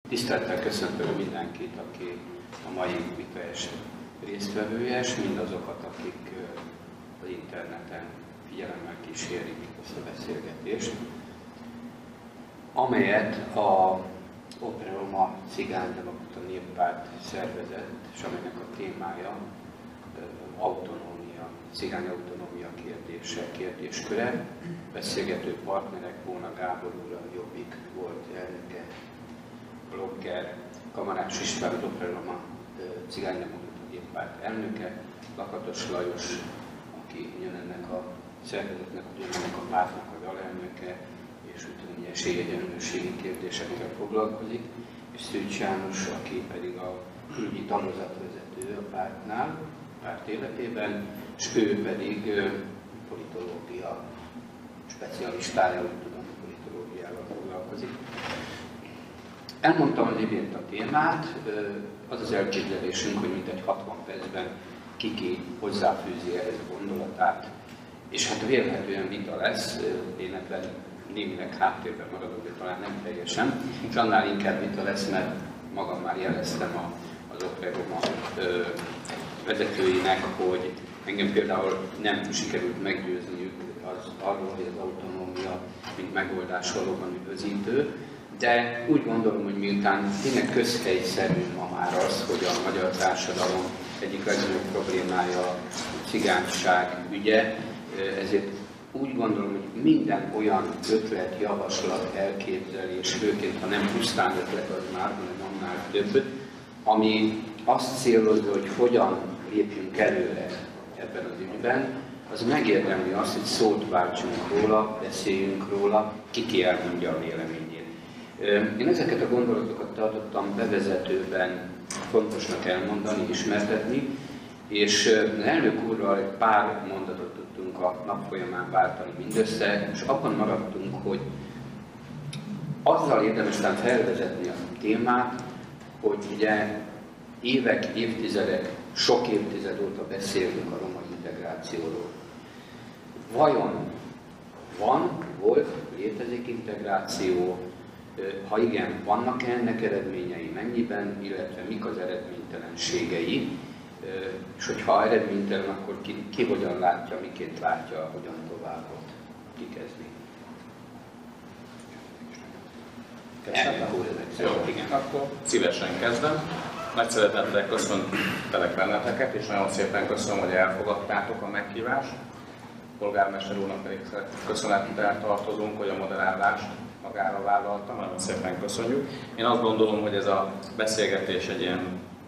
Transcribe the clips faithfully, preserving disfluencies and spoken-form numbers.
Tisztelettel köszöntöm mindenkit, aki a mai vitaest résztvevője, és mindazokat, akik az interneten figyelemmel kísérik ezt a beszélgetést, amelyet a Opera Roma Cigánydemokrata Néppárt szervezett, és amelynek a témája autonómia, cigány autonómia kérdése, kérdésköre. Beszélgető partnerek Bóna Gábor úr, a Jobbik volt elnöke, blogger, Kamarás István, az Opera Roma Cigánydemokrata Néppárt elnöke, Lakatos Lajos, aki ennek a szervezetnek, ennek a pártnak az alelnöke, és úgy esélyegyenlőségi kérdésekkel foglalkozik, és Szűcs János, aki pedig a külügyi tagozatvezető a pártnál, a párt életében, és ő pedig politológia specialistája, úgy tudom, politológiával foglalkozik. Elmondtam az imént a témát, az az elképzelésünk, hogy mintegy hatvan percben kiki hozzáfűzi ehhez a gondolatát, és hát vélhetően vita lesz, én ebben némileg háttérben maradok, de talán nem teljesen, és annál inkább vita lesz, mert magam már jeleztem a, az Opera Roma vezetőinek, hogy engem például nem sikerült meggyőzniük az, arról, hogy az autonómia mint megoldás valóban üdvözítő, de úgy gondolom, hogy miután tényleg közhelyszerű ma már az, hogy a magyar társadalom egyik legnagyobb problémája a cigányság ügye, ezért úgy gondolom, hogy minden olyan ötlet, javaslat, elképzelés, főként ha nem pusztán ötlet, az már, hanem annál több, ami azt célozza, hogy hogyan lépjünk előre ebben az ügyben, az megérdemli azt, hogy szót váltsunk róla, beszéljünk róla, ki elmondja a véleményét. Én ezeket a gondolatokat tartottam bevezetőben fontosnak elmondani, ismertetni, és elnök úrral egy pár mondatot tudtunk a nap folyamán váltani mindössze, és abban maradtunk, hogy azzal érdemes talán felvezetni a témát, hogy ugye évek, évtizedek, sok évtized óta beszélünk a roma integrációról. Vajon van, volt, létezik integráció? Ha igen, vannak-e ennek eredményei, mennyiben, illetve mik az eredménytelenségei? És hogyha eredménytelen, akkor ki, ki hogyan látja, miként látja, hogyan tovább ott kikezdni. Jó, igen, akkor szívesen kezdem. Nagy szeretettel köszöntelek benneteket, és nagyon szépen köszönöm, hogy elfogadtátok a meghívást. A polgármester úrnak pedig köszönettel tartozunk, hogy a moderálást magára vállaltam, nagyon szépen köszönjük. Én azt gondolom, hogy ez a beszélgetés egy ilyen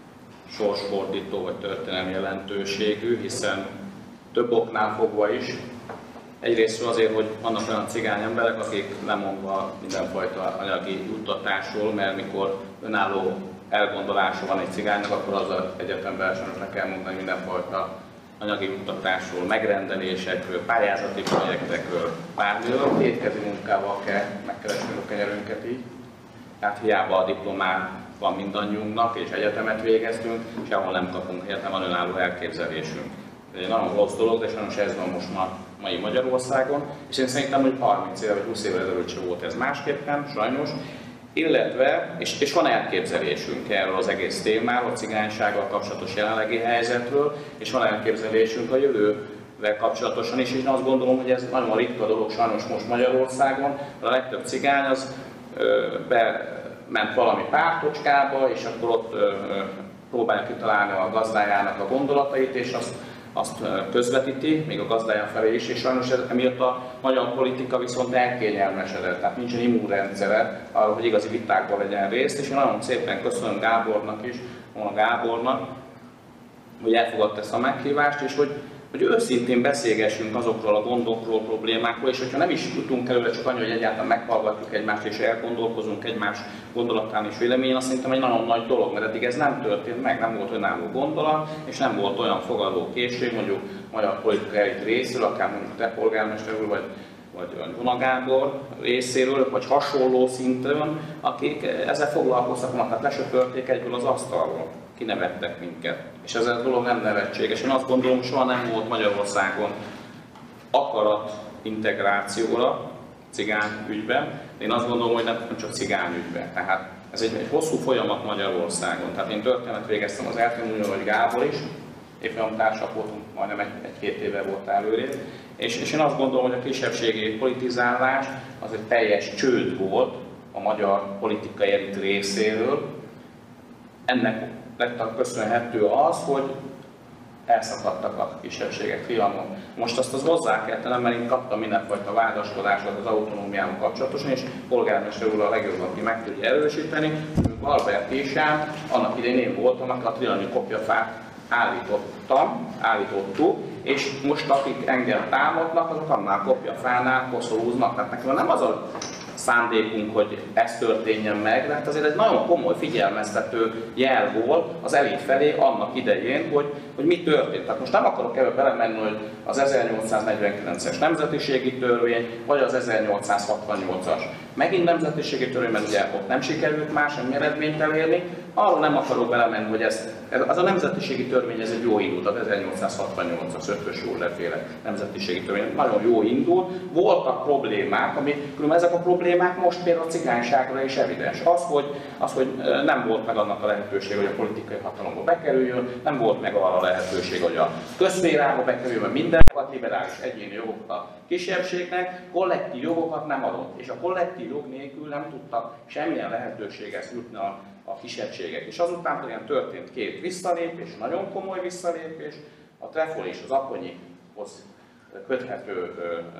sorsfordító vagy történelmi jelentőségű, hiszen több oknál fogva is. Egyrészt azért, hogy vannak olyan cigány emberek, akik lemondva mindenfajta anyagi juttatásról, mert mikor önálló elgondolása van egy cigánynak, akkor az az egyetemben sajnos le kell mondani mindenfajta anyagi juttatásról, megrendelésekről, pályázati projektekről, bármiről, kétkezi munkával kell megkeresnünk a kenyerünket így. Tehát hiába a diplomán van mindannyiunknak, és egyetemet végeztünk, sehol nem kapunk helyet, nem van önálló elképzelésünk. Ez egy nagyon rossz dolog, de sajnos ez van most már mai Magyarországon, és én szerintem, hogy harminc éve vagy húsz évvel ezelőtt sem volt ez másképpen, sajnos. Illetve, és, és van elképzelésünk erről az egész témáról, a cigánysággal kapcsolatos jelenlegi helyzetről, és van elképzelésünk a jövővel kapcsolatosan is, és én azt gondolom, hogy ez nagyon ritka dolog sajnos most Magyarországon, a legtöbb cigány az ö, bement valami pártocskába, és akkor ott ö, próbálja kitalálni a gazdájának a gondolatait, és azt azt közvetíti, még a gazdáján felé is, és sajnos ez, emiatt a magyar politika viszont elkényelmesedett, tehát nincsen immunrendszere arra, hogy igazi vitákban legyen részt, és én nagyon szépen köszönöm Gábornak is, a Gábornak, hogy elfogadta ezt a meghívást, és hogy, hogy őszintén beszélgessünk azokról a gondokról, problémákról, és hogyha nem is jutunk előre, csak annyi, hogy egyáltalán meghallgatjuk egymást, és elgondolkozunk egymás gondolatán és véleményén, azt szerintem egy nagyon nagy dolog, mert eddig ez nem történt meg, nem volt önálló gondolat, és nem volt olyan fogadókészség, mondjuk magyar politikai részéről, akár mondjuk te polgármester úr, vagy, vagy Bóna Gábor részéről, vagy hasonló szinten, akik ezzel foglalkoztak, tehát lesöpörték egyből az asztalról, kinevettek minket. És ez a dolog nem nevetséges. Én azt gondolom, hogy soha nem volt Magyarországon akarat integrációra cigány ügyben, de én azt gondolom, hogy nem csak cigány ügyben. Tehát Ez egy, egy hosszú folyamat Magyarországon. Tehát én történet végeztem az Eltűnő vagy Gábor is, éppen társak voltunk, majdnem egy-két egy éve volt előrébb. És, és én azt gondolom, hogy a kisebbségi politizálás az egy teljes csőd volt a magyar politikai elit részéről. Ennek lett köszönhető az, hogy elszakadtak a kisebbségek fiamon. Most azt az hozzá kell tennem, mert én kaptam mindenfajta vádaskodásokat az autonómiával kapcsolatosan, és polgármester úr a legjobb, aki meg tudja erősíteni. Albert Isán, annak idején én voltam, aki a trianoni kopjafát állítottam, állítottuk, és most akik engem támadnak, azok annál kopjafánál koszorúznak. Tehát nekem nem az a szándékunk, hogy ez történjen meg, de hát azért egy nagyon komoly figyelmeztető jel volt az elit felé annak idején, hogy, hogy mi történt. Tehát most nem akarok ebbe belemenni, hogy az ezernyolcszáznegyvenkilences nemzetiségi törvény, vagy az ezernyolcszázhatvannyolcas megint nemzetiségi törvény, mert ugye ott nem sikerült már semmi eredményt elérni. Arról nem akarok belemenni, hogy ez, ez az a nemzetiségi törvény, ez egy jó indult, az ezernyolcszázhatvannyolcas Ötvös Józsefféle nemzetiségi törvény, nagyon jó indult. Voltak problémák, ami, különben ezek a problémák most például a cigányságra is evidens. Az, hogy, az, hogy nem volt meg annak a lehetőség, hogy a politikai hatalomba bekerüljön, nem volt meg arra a lehetőség, hogy a közszférába bekerüljön, mert mindenfajta liberális egyéni jogokat a kisebbségnek, kollektív jogokat nem adott. És a kollektív jog nélkül nem tudtak semmilyen lehetőséghez jutni a, a kisebbségek. És azután pedig történt két visszalépés, nagyon komoly visszalépés, a Trefol és az Apponyihoz köthető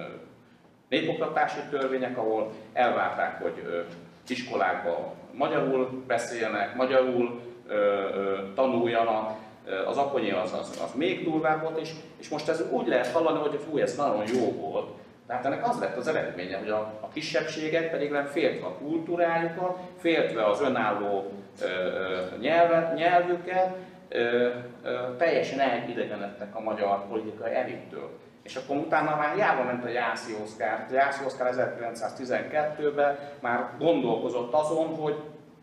népoktatási törvények, ahol elvárták, hogy iskolákban magyarul beszéljenek, magyarul ö, ö, tanuljanak, az Apponyi az, az, az még durvább volt, és, és most ez úgy lehet hallani, hogy fú, ez nagyon jó volt. Tehát ennek az lett az eredménye, hogy a, a kisebbségek pedig nem féltve a kultúrájukat, féltve az önálló ö, ö, nyelvet, nyelvüket, ö, ö, teljesen elidegenedtek a magyar politikai elittől. És akkor utána már hiába ment a Jászi Oszkár. A Jászi Oszkár ezerkilencszáztizenkettőben már gondolkozott azon, hogy,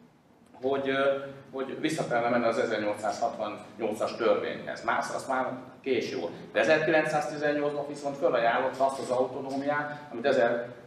hogy, hogy vissza kellene menni az ezernyolcszázhatvannyolcas törvényhez. Már azt már késő volt. De ezerkilencszáztizennyolcban viszont felajánlotta azt az autonómiát, amit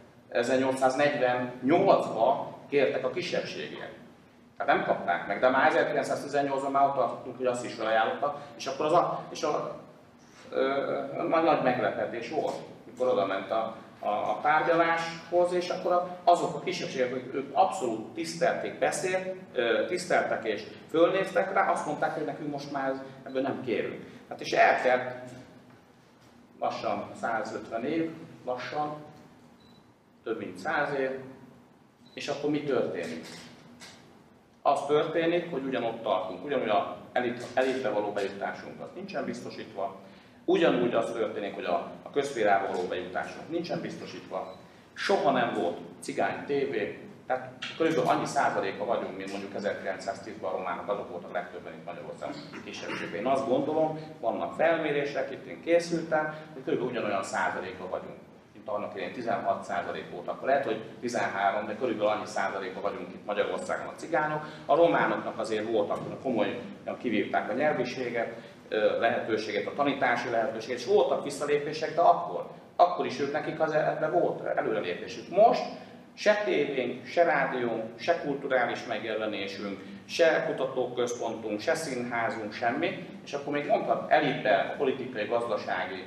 ezernyolcszáznegyvennyolcban kértek a kisebbségiek. Tehát nem kapták meg, de már ezerkilencszáztizennyolcban már ott tartottunk, hogy azt is felajánlotta, és akkor az a, és a Nagy, nagy meglepetés volt, mikor oda ment a, a, a tárgyaláshoz, és akkor azok a kisebbségek, akik ők abszolút tisztelték, beszélt, tiszteltek és fölnéztek rá, azt mondták, hogy nekünk most már ebből nem kérünk. Hát és eltelt lassan százötven év, lassan, több mint száz év, és akkor mi történik? Az történik, hogy ugyanott tartunk, ugyanúgy a elit, elitre való bejutásunk az nincsen biztosítva, ugyanúgy az történik, hogy a, a közszférába való bejutásunk nincsen biztosítva, soha nem volt cigány tévé, tehát körülbelül annyi százaléka vagyunk, mint mondjuk ezerkilencszáztízben a románok, azok voltak legtöbben itt Magyarországon kisebbségben. Én azt gondolom, vannak felmérések, itt én készültem, hogy körülbelül ugyanolyan százaléka vagyunk, mint annak idején tizenhat százalék volt, akkor lehet, hogy tizenhárom, de körülbelül annyi százaléka vagyunk itt Magyarországon a cigányok. A románoknak azért voltak, komolyan kivívták a nyelviséget, lehetőséget, a tanítási lehetőséget, és voltak visszalépések, de akkor, akkor is ők nekik az ebben volt előrelépésük. Most se tévénk, se rádiónk, se kulturális megjelenésünk, se kutatóközpontunk, se színházunk, semmi, és akkor még mondhat elitbe a politikai, gazdasági,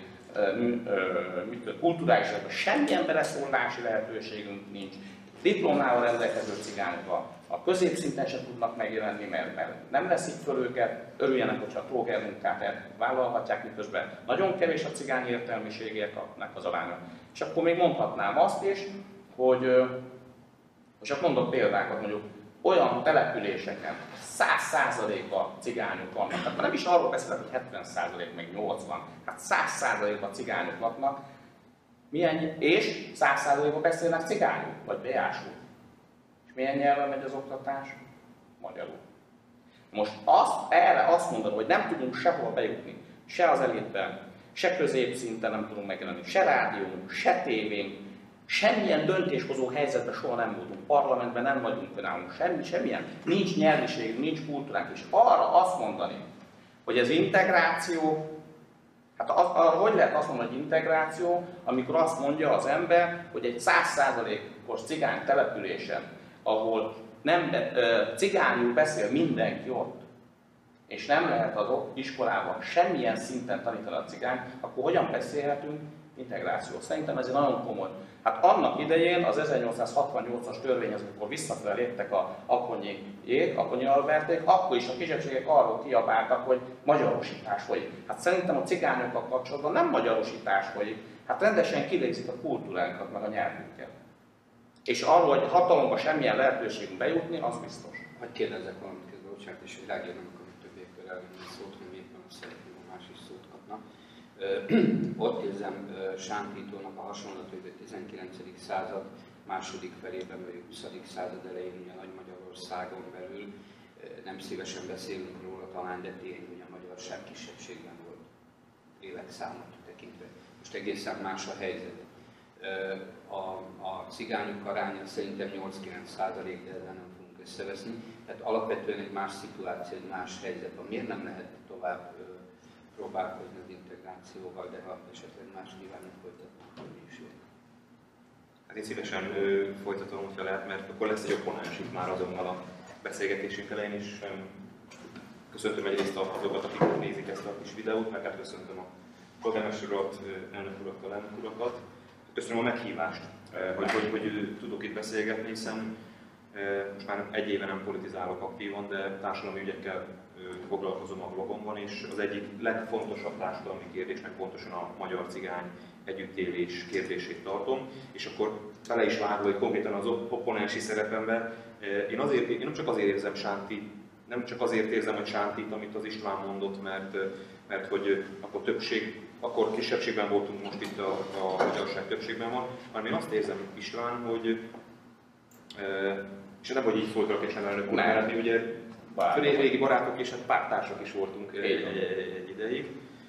kulturális, semmilyen beleszólási lehetőségünk nincs. Diplomával rendelkező cigányok a, a középszinten sem tudnak megjelenni, mert, mert nem veszik föl őket, örüljenek, hogyha a tróger munkát vállalhatják, miközben nagyon kevés a cigány értelmiségeknek az aránya. És akkor még mondhatnám azt is, hogy, és akkor mondok példákat, mondjuk olyan településeken száz százaléka cigányok vannak, tehát nem is arról beszélek, hogy hetven százalék meg nyolcvan, hát száz százaléka cigányok vannak, milyen, és száz százalékban beszélnek cigányul, vagy beásul. És milyen nyelven megy az oktatás? Magyarul. Most azt, erre azt mondani, hogy nem tudunk sehol bejutni, se az elitben, se középszinten nem tudunk megjelenni, se rádiónk, se tévénk, semmilyen döntéshozó helyzetben soha nem voltunk, parlamentben nem vagyunk önállók, semmi, semmilyen, nincs nyelviségünk, nincs kultúránk, és arra azt mondani, hogy ez integráció, hát az, az, hogy lehet azt mondani, hogy integráció, amikor azt mondja az ember, hogy egy száz százalékos cigány településen, ahol nem, cigányul beszél mindenki ott, és nem lehet az iskolában semmilyen szinten tanítani a cigány, akkor hogyan beszélhetünk integráció? Szerintem ez egy nagyon komoly. Hát annak idején az ezernyolcszázhatvannyolcas törvényhez, amikor visszafele léptek a Apponyiék, Apponyi Alberték, akkor is a kisebbségek arról kiabáltak, hogy magyarosítás folyik. Hát szerintem a cigányokkal kapcsolatban nem magyarosítás folyik, hát rendesen kilégzik a kultúránkat, meg a nyelvünket. És arról, hogy hatalomba semmilyen lehetőségünk bejutni, az biztos. Hogy kérdezzek valamit közben, bocsánat, és hogy rágérnem, amikor többiekről elvenni szót, hogy még van, szeretném, hogy más is szót kapnak. Ott érzem Sántítónak a hasonlat, hogy a tizenkilencedik század második felében, vagy a huszadik század elején, ugye Nagy Magyarországon belül nem szívesen beszélünk róla talán, de tény, hogy a magyarság kisebbségben volt lélekszámot tekintve. Most egészen más a helyzet. A, a cigányok aránya szerintem nyolc-kilenc százalék, de ezzel nem fogunk összeveszni. Tehát alapvetően egy más szituáció, egy más helyzetben. Miért nem lehet tovább ö, próbálkozni az integrációval, de ha esetleg más kívánok folytatni, hogy is jön. Hát én szívesen ö, folytatom, hogyha lehet, mert akkor lesz egy opponens itt már azonnal a beszélgetésünk elején is. Köszöntöm egyrészt azokat, akik nézik ezt a kis videót, meg hát köszöntöm a polgármester urat, elnök urat, a elnök urakat. Köszönöm a meghívást, hogy, hogy, hogy tudok itt beszélgetni, hiszen most már egy éve nem politizálok aktívan, de társadalmi ügyekkel foglalkozom a blogomban, és az egyik legfontosabb társadalmi kérdésnek pontosan a magyar-cigány együttélés kérdését tartom, és akkor bele is vágva, hogy konkrétan az opponensi szerepemben, én, azért, én nem csak azért érzem Sánti, nem csak azért érzem, hogy Sántit, amit az István mondott, mert, mert hogy akkor többség, akkor kisebbségben voltunk, most itt a, a magyarság többségben van, hanem én azt érzem, István, hogy és nem, hogy így szóltak és nem elnök úr, mert mi ugye régi, régi barátok és hát pártársak is voltunk egy, egy, egy, egy ideig.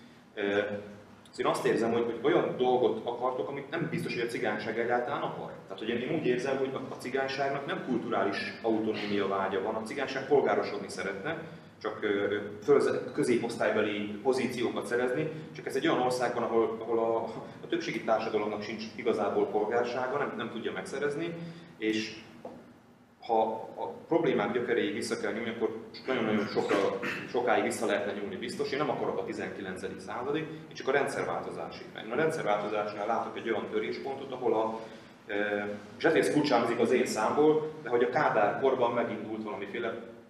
Szóval én azt érzem, hogy, hogy olyan dolgot akartok, amit nem biztos, hogy a cigányság egyáltalán akar. Tehát, hogy én úgy érzem, hogy a cigányságnak nem kulturális autonómia vágya van, a cigányság polgárosodni szeretne, csak középosztálybeli pozíciókat szerezni, csak ez egy olyan országban, ahol, ahol a, a többségi társadalomnak sincs igazából polgársága, nem, nem tudja megszerezni, és ha a problémák gyökeréig vissza kell nyúlni, akkor nagyon-nagyon sokáig vissza lehetne nyúlni biztos. Én nem akarok a tizenkilencedik századig, én csak a rendszerváltozásig. Mert a rendszerváltozásnál látok egy olyan töréspontot, ahol a e, és ezért furcsámzik az én számból, de hogy a Kádár korban megindult valamiféle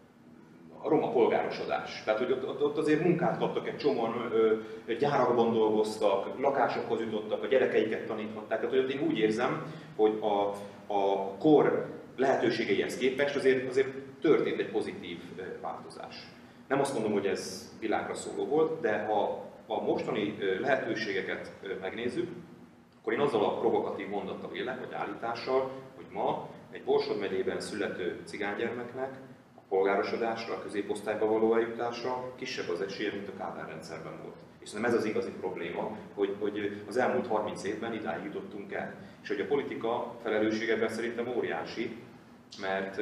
a roma polgárosodás. Tehát, hogy ott, ott azért munkát kaptak, egy csomóan ö, gyárakban dolgoztak, lakásokhoz jutottak, a gyerekeiket taníthatták. Tehát, hogy én úgy érzem, hogy a, a kor lehetőségeihez képest azért, azért történt egy pozitív változás. Nem azt mondom, hogy ez világra szóló volt, de ha a mostani lehetőségeket megnézzük, akkor én azzal a provokatív mondattal élek, vagy állítással, hogy ma egy Borsod megyében születő cigánygyermeknek a polgárosodásra, a középosztályba való eljutásra kisebb az esélye, mint a Kádár rendszerben volt. És szerintem ez az igazi probléma, hogy, hogy az elmúlt harminc évben idáig jutottunk el. És hogy a politika felelősségeben szerintem óriási, mert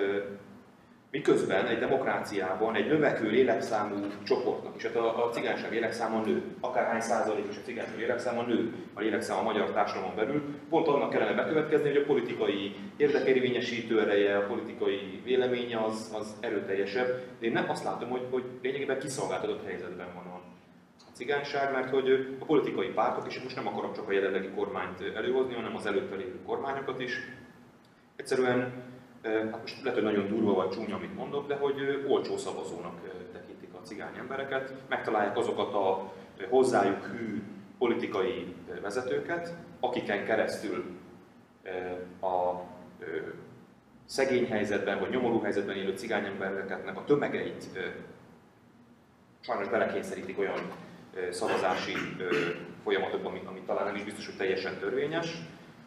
miközben egy demokráciában egy növekvő lélekszámú csoportnak, és hát a, a cigányság lélekszáma nő, akárhány százalékos a cigányság lélekszáma nő a lélekszám a magyar társadalomon belül, pont annak kellene bekövetkezni, hogy a politikai érdekérvényesítő ereje, a politikai véleménye az, az erőteljesebb. De én nem azt látom, hogy, hogy lényegében kiszolgáltatott helyzetben van a cigányság, mert hogy a politikai pártok, és most nem akarom csak a jelenlegi kormányt előhozni, hanem az előtte lévő kormányokat is, egyszerűen, hát most lehet, hogy nagyon durva vagy csúnya, amit mondok, de hogy olcsó szavazónak tekintik a cigány embereket, megtalálják azokat a hozzájuk hű politikai vezetőket, akiken keresztül a szegény helyzetben vagy nyomorú helyzetben élő cigány embereknek a tömegeit sajnos belekényszerítik olyan szavazási folyamatokban, ami, ami talán nem is biztos, hogy teljesen törvényes.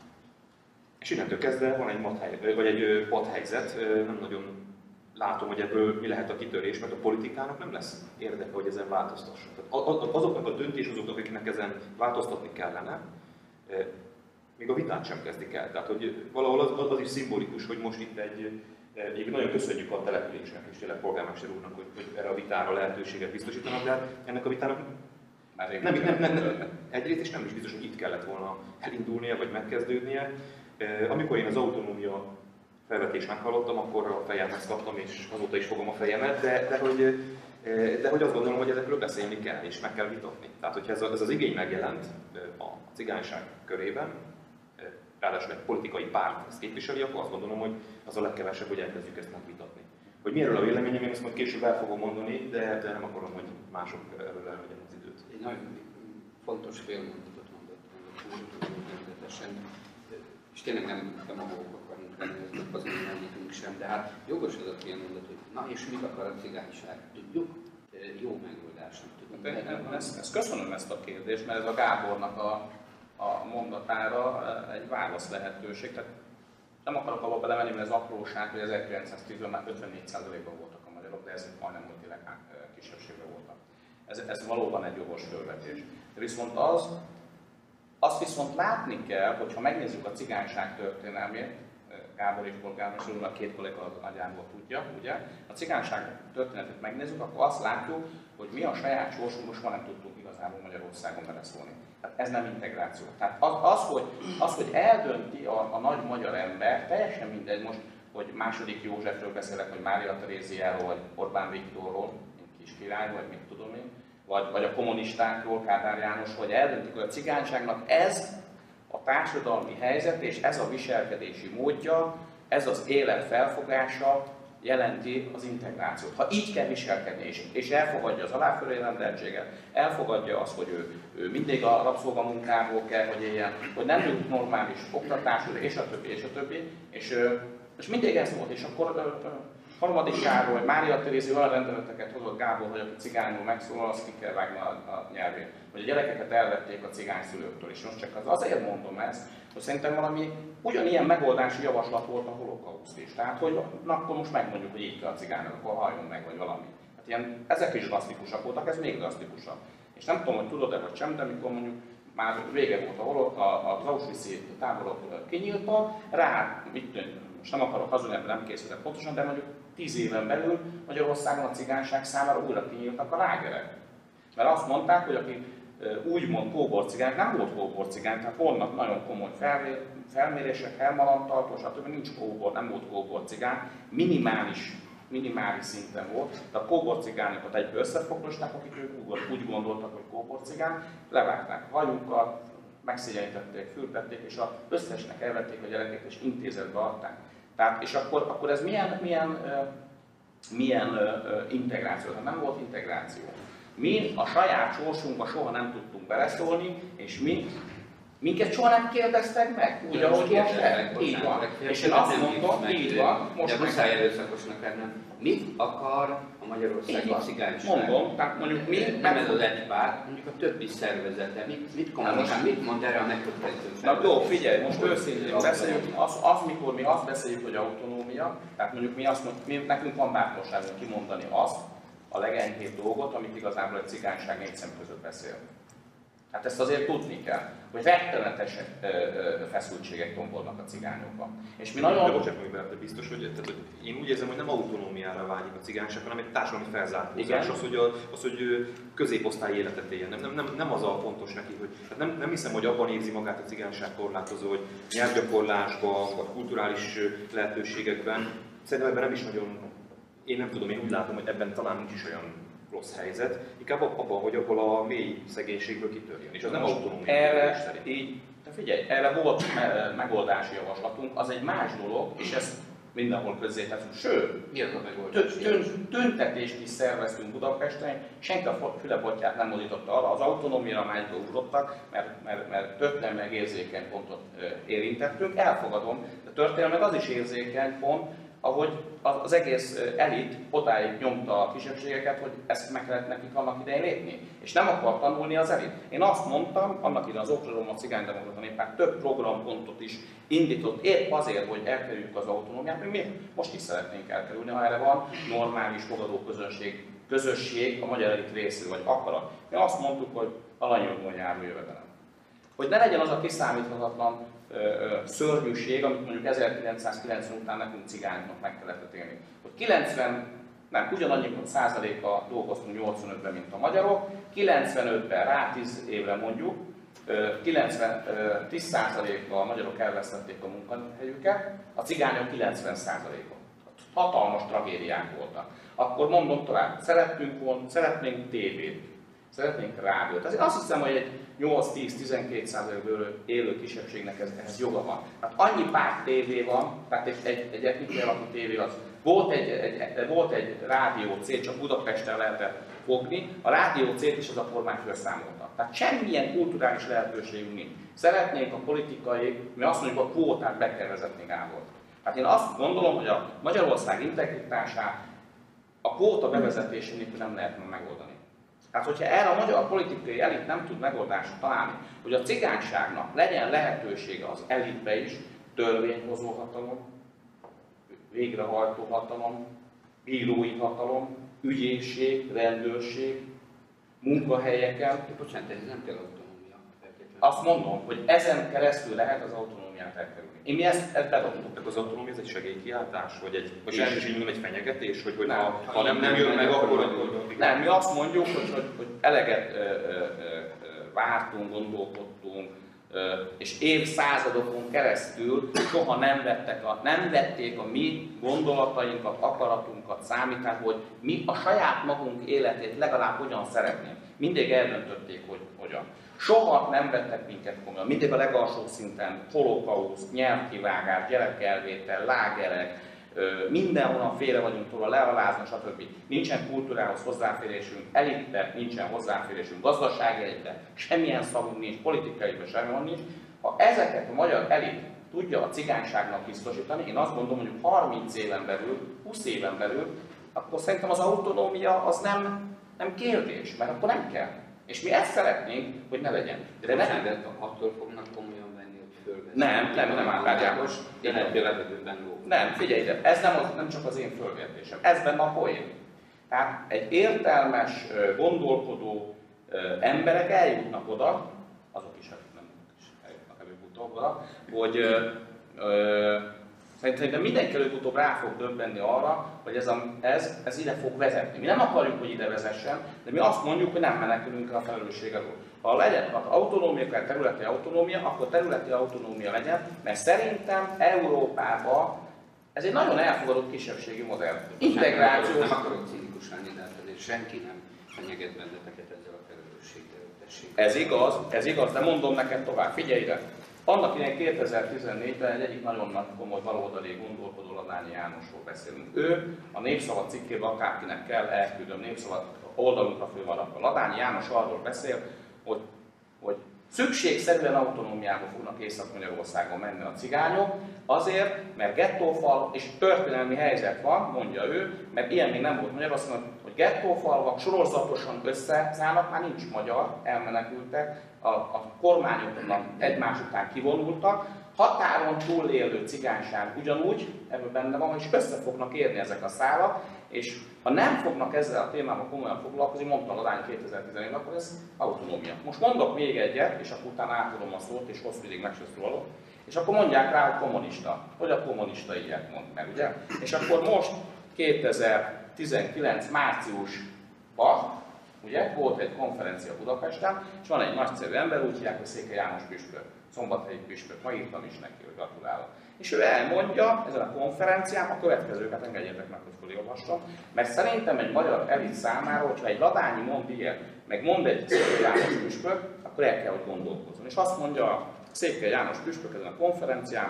És innentől kezdve van egy, mathely, vagy egy padhelyzet, nem nagyon látom, hogy ebből mi lehet a kitörés, mert a politikának nem lesz érdeke, hogy ezen változtasson. Azoknak a döntéshozóknak, akiknek ezen változtatni kellene, még a vitát sem kezdik el. Tehát, hogy valahol az, az is szimbolikus, hogy most itt egy, egy nagyon köszönjük a településnek és tényleg polgármester úrnak, hogy, hogy erre a vitára lehetőséget biztosítanak, de ennek a vitának nem, nem, nem, nem, nem, egyrészt is nem is biztos, hogy itt kellett volna elindulnia vagy megkezdődnie. Amikor én az autonómia felvetést meghallottam, akkor a fejemhez kaptam, és azóta is fogom a fejemet, de, de, hogy, de hogy azt gondolom, hogy ezekről beszélni kell, és meg kell vitatni. Tehát, hogyha ez, ez az igény megjelent a cigányság körében, ráadásul egy politikai párt ezt képviseli, akkor azt gondolom, hogy az a legkevesebb, hogy elkezdjük ezt megvitatni. Hogy mi erről a véleményem, én ezt majd később el fogom mondani, de, de nem akarom, hogy mások erről elvegyen az időt. Egy nagyon fontos félmondatot mondott, nevezetesen, és tényleg nem demagógok akarunk lenni, ez nem azért nem sem, de hát jogos az a félmondat, hogy na és mit akar a cigányság? Tudjuk, jó megoldásnak tudunk. De ezt, ezt köszönöm ezt a kérdést, mert ez a Gábornak a, a mondatára egy válasz lehetőség. Tehát nem akarok abba belemenni, mert ez apróság, hogy ezerkilencszáztízben már ötvennégy százalékban voltak a magyarok, de ez majdnem multileg kisebbségben voltak. Ez, ez valóban egy jogos fölvetés. Viszont az, azt viszont látni kell, hogy ha megnézzük a cigányság történelmét, Gábor és Polgármester úr, a két kolléga az agyából tudja, ugye? A cigányság történetét megnézzük, akkor azt látjuk, hogy mi a saját sorsunk most már nem tudtunk igazából Magyarországon beleszólni. Tehát ez nem integráció. Tehát az, az, hogy, az, hogy eldönti a, a nagy magyar ember, teljesen mindegy most, hogy második Józsefről beszélek, vagy Mária Teréziáról, vagy Orbán Viktorról, mint kis király, vagy mit tudom én, vagy, vagy a kommunistákról, Kádár János, hogy eldöntik, hogy a cigányságnak ez a társadalmi helyzet és ez a viselkedési módja, ez az élet felfogása jelenti az integrációt. Ha így kell viselkedni, és, és elfogadja az aláfölé rendeltséget, elfogadja azt, hogy ő, ő mindig a rabszolgamunkából kell, hogy éljen, hogy nem jut normális oktatású, és a többi, és a többi, és, és mindig ez volt, és akkor harmadik Károly, Mária Terézi olyan rendeleteket hozott Gábor, hogy aki cigányul megszólal, azt ki kell vágni a, a nyelvét. Hogy a gyerekeket elvették a cigányszülőktől. És most csak az azért mondom ezt, hogy szerintem valami ugyanilyen megoldási javaslat volt a holokauszt is. Tehát, hogy na, akkor most megmondjuk, hogy így kell a cigányok, akkor halljon meg, vagy valami. Hát ilyen, ezek is drasztikusak voltak, ez még drasztikusabb. És nem tudom, hogy tudod-e vagy sem, de amikor mondjuk már vége volt a holok, az Auschwitz-i táborok kinyíltak, rá, mit, most nem akarok hazudni, nem készültek pontosan, de mondjuk tíz éven belül Magyarországon a cigányság számára újra kinyíltak a lágerek. Mert azt mondták, hogy aki úgymond kóborcigány, nem volt kóborcigány, tehát vannak nagyon komoly felmérések, Hermalantartó, stb. Nincs kóbor, nem volt kóborcigány, minimális, minimális szinten volt, de a kóborcigányokat egyből összefoglosták, akik ők úgy gondoltak, hogy kóborcigány, levágták a hajukat, megszégyenítették, fürtették, és az összesnek elvették a gyerekeket, és intézetbe adták. Tehát, és akkor, akkor ez milyen, milyen, uh, milyen uh, integráció? Tehát nem volt integráció. Mi a saját sorsunkba soha nem tudtunk beleszólni, és mi, minket soha nem kérdeztek meg, úgy, ahogy most így van. És én azt mondom, így van, most muszáj erőszakosnak lennem. Mit akar a magyarországi cigányság? Mondom, tehát mondjuk mi... Nem ez az egy párt, mondjuk a többi szervezete. Mit, mit, most, mit mond erre a megközelítő Na jó, figyelj, most őszintén beszéljük, az, az, mikor mi azt beszéljük, hogy autonómia, tehát mondjuk mi azt mondjuk, mi, nekünk van bátorságunk kimondani azt, a legenyhébb dolgot, amit igazából egy cigányság négy szem között beszél. Hát ezt azért tudni kell, hogy rettenetes feszültségek tombolnak a cigányokban. És mi nagyon... De bocsánat, hogy bele, biztos, hogy, tehát, hogy én úgy érzem, hogy nem autonómiára vágyik a cigányság, hanem egy társadalmi felzárkózás. Az, hogy, a, az, hogy középosztályi életet éljen. Nem, nem, nem, nem az a fontos neki, hogy hát nem, nem hiszem, hogy abban érzi magát a cigányság korlátozó, hogy nyelvgyakorlásban, vagy kulturális lehetőségekben. Szerintem ebben nem is nagyon, én nem tudom, én úgy látom, hogy ebben talán nincs is olyan rossz helyzet, inkább abban, hogy abból a mély szegénységből kitörjön, és az nem autonómia. Erre, így, de figyelj, erre volt megoldási javaslatunk, az egy más dolog, és ezt mindenhol közzétettünk. Sőt, mi az a megoldás? Tüntetést is szerveztünk Budapesten, senki a fülebotját nem mozdította arra, az autonómiára már ugrottak, mert, mert, mert történelmileg érzékeny pontot érintettünk, elfogadom, de történelmileg az is érzékeny pont, ahogy az egész elit odáig nyomta a kisebbségeket, hogy ezt meg kellett nekik annak idején lépni. És nem akar tanulni az elit. Én azt mondtam, annak idején az Okradalom, a Cigánydemokrata Néppárt több programpontot is indított, épp azért, hogy elkerüljük az autonómiát, hogy mi most is szeretnénk elkerülni, ha erre van normális fogadó közönség, közösség a magyar elit részéről, vagy akarat. Mi azt mondtuk, hogy alanyjogon járó jövedelem. Hogy ne legyen az a kiszámíthatatlan ö, ö, szörnyűség, amit mondjuk ezerkilencszázkilencven után nekünk cigányoknak meg kellett élni. Hogy kilencven, nem, ugyanannyi százaléka dolgoztunk nyolcvanötben, mint a magyarok, kilencvenötben rá tíz évre mondjuk, kilencven, tíz százalékkal a magyarok elvesztették a munkahelyüket, a cigányok kilencven százalékon. Hatalmas tragédiák voltak. Akkor mondom tovább, szeretnénk, volna, szeretnénk tévét, szeretnénk rádiót. Azért azt hiszem, hogy egy nyolc-tíz-tizenkét százalékből élő kisebbségnek ez, ehhez joga van. Hát annyi párt tévé van, tehát egy, egy, egy etnikai alapú tévé az. Volt egy, egy, volt egy rádió cél, csak Budapesten lehetett fogni, a rádió célt is az a kormány felszámolta. Tehát semmilyen kulturális lehetőségünk nincs. Szeretnénk a politikai, mi azt mondjuk, a kvótát be kell vezetni, Gábor. Hát én azt gondolom, hogy a Magyarország integritását a kvóta bevezetése nélkül nem lehetne megoldani. Hát, hogyha erre a magyar politikai elit nem tud megoldást találni, hogy a cigányságnak legyen lehetősége az elitbe is, törvényhozó hatalom, végrehajtó hatalom, bírói hatalom, ügyészség, rendőrség, munkahelyeken. Bocsánat, ez nem kell autonómia. Azt mondom, hogy ezen keresztül lehet az autonómiát elkerülni. Én mi ezt, ezt bedobtuk. Az autonómia ez egy segélykiáltás? Vagy egy, vagy nem egy fenyegetés? Hogy, hogy nem, ha, ha nem, nem jön meg, akkor... akkor nem, mi azt mondjuk, hogy, hogy, hogy eleget ö, ö, ö, vártunk, gondolkodtunk, és évszázadokon keresztül soha nem, vettek a, nem vették a mi gondolatainkat, akaratunkat számításba, hogy mi a saját magunk életét legalább hogyan szeretnénk. Mindig eldöntötték, hogy hogyan. Soha nem vettek minket komolyan. Mindig a legalsó szinten holokauszt, nyelvkivágás, gyerekelvétel, lágerek, mindenhonnan félre vagyunk tőle, lealázna, stb. Nincsen kultúrához hozzáférésünk, elitbe nincsen hozzáférésünk, gazdasági elitbe, semmilyen szavunk nincs, politikaiba semmilyen nincs. Ha ezeket a magyar elit tudja a cigányságnak biztosítani, én azt gondolom, hogy harminc éven belül, húsz éven belül, akkor szerintem az autonómia az nem, nem kérdés, mert akkor nem kell. És mi ezt szeretnénk, hogy ne legyen. De, de nem, de attól fognak komolyan venni, hogy fölveszik. Nem, nem, nem átlágyákos. Nem, figyelj, de ez nem, az, nem csak az én fölvetésem, ez benne a poén. Tehát egy értelmes, gondolkodó emberek eljutnak oda, azok is, akik nem eljutnak előbb-utóbb oda, hogy ö, ö, szerintem mindenki előbb-utóbb rá fog döbbenni arra, hogy ez, a, ez, ez ide fog vezetni. Mi nem akarjuk, hogy ide vezessen, de mi azt mondjuk, hogy nem menekülünk el a felelősség alól. Ha legyen az autonómia, kell területi autonómia, akkor területi autonómia legyen, mert szerintem Európában ez egy nagyon elfogadott kisebbségi modell. Integráció. Nem akarok cinikus lenni, de azért senki nem fenyeget benneteket ezzel a felelősséggel. Ez igaz, ez igaz, de mondom neked tovább, figyelj ide! Annak idején kétezer-tizennégyben egy egyik nagyon nagy komoly baloldali gondolkodó Ladányi Jánosról beszélünk. Ő a Népszava cikkében, akárkinek kell, elküldöm, Népszava oldalunkra fő van akkor. Ladányi János arról beszél, hogy, hogy szükségszerűen autonómiába fognak Észak-Magyarországon menni a cigányok, azért, mert gettófal és történelmi helyzet van, mondja ő, mert ilyen még nem volt Magyarországon, hogy gettófalvak sororzatosan összeszállnak, már nincs magyar, elmenekültek, a, a kormányoknak egymás után kivonultak, határon túlélő cigányság ugyanúgy, ebben benne van, és össze fognak érni ezek a szálak, és ha nem fognak ezzel a témával komolyan foglalkozni, mondta Ladány kétezer-tizennégyben, akkor ez autonómia. Most mondok még egyet, és akkor utána átadom a szót, és hosszú ideig meg se szólok, és akkor mondják rá, hogy kommunista. Hogy a kommunista ilyet mond meg, ugye? És akkor most kétezer-tizenkilenc márciusban, ugye, volt egy konferencia Budapesten, és van egy nagyszerű ember, úgy hívják, hogy Székely János püspök, szombathelyi püspök, ma írtam is neki, hogy gratulálok. És ő elmondja ezen a konferencián a következőket, engedjétek meg, hogy felolvastam, mert szerintem egy magyar elit számára, hogyha egy Ladányi mond ilyet, meg mond egy Székely János püspök, akkor el kell, hogy gondolkozzon. És azt mondja a Székely János püspök ezen a konferencián,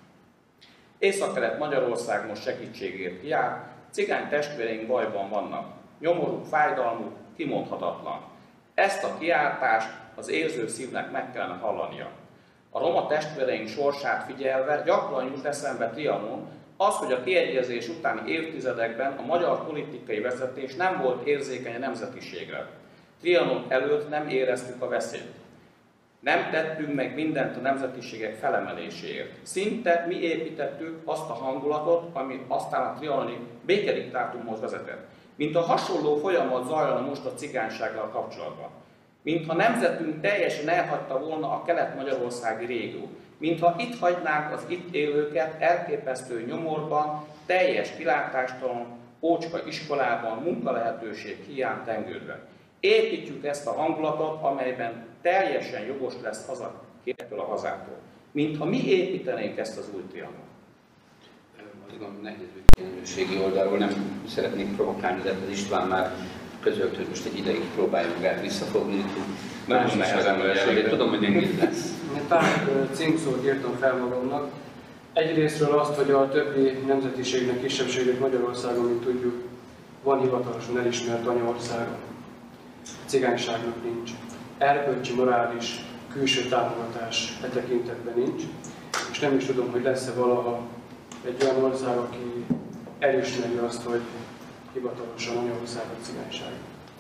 Észak-Kelet Magyarország most segítségért kiáll, cigány testvéreink bajban vannak, nyomoruk, fájdalmuk, kimondhatatlan. Ezt a kiáltást az érző szívnek meg kellene hallania. A roma testvéreink sorsát figyelve gyakran jut eszembe Trianon, az, hogy a kiegyezés utáni évtizedekben a magyar politikai vezetés nem volt érzékeny a nemzetiségre. Trianon előtt nem éreztük a veszélyt. Nem tettünk meg mindent a nemzetiségek felemeléséért. Szinte mi építettük azt a hangulatot, ami aztán a trianoni békediktátumhoz vezetett. Mint a hasonló folyamat zajlana most a cigánysággal kapcsolatban. Mintha nemzetünk teljesen elhagyta volna a kelet-magyarországi régiót. Mintha itt hagynánk az itt élőket elképesztő nyomorban, teljes kilátástalan, ócska iskolában, munkalehetőség hiány tengődve. építjük ezt a hangulatot, amelyben teljesen jogos lesz az a kérdettől a hazától. Mint ha mi építenénk ezt az új trianont. Nehéz minőségi oldalról nem szeretnék provokálni, de az István már közölt, hogy most egy ideig próbáljunk rá visszafogni. Nagyon nehezen de tudom, hogy nehéz lesz. Én pár címszót írtam fel magamnak. Egyrésztről azt, hogy a többi nemzetiségnek, kisebbségnek Magyarországon, mint tudjuk, van hivatalosan elismert anyaországa. Cigányságnak nincs. Erkölcsi, morális, külső támogatás e tekintetben nincs. És nem is tudom, hogy lesz-e valaha egy olyan ország, aki elismeri azt, hogy hivatalosan anyaország a cigányság.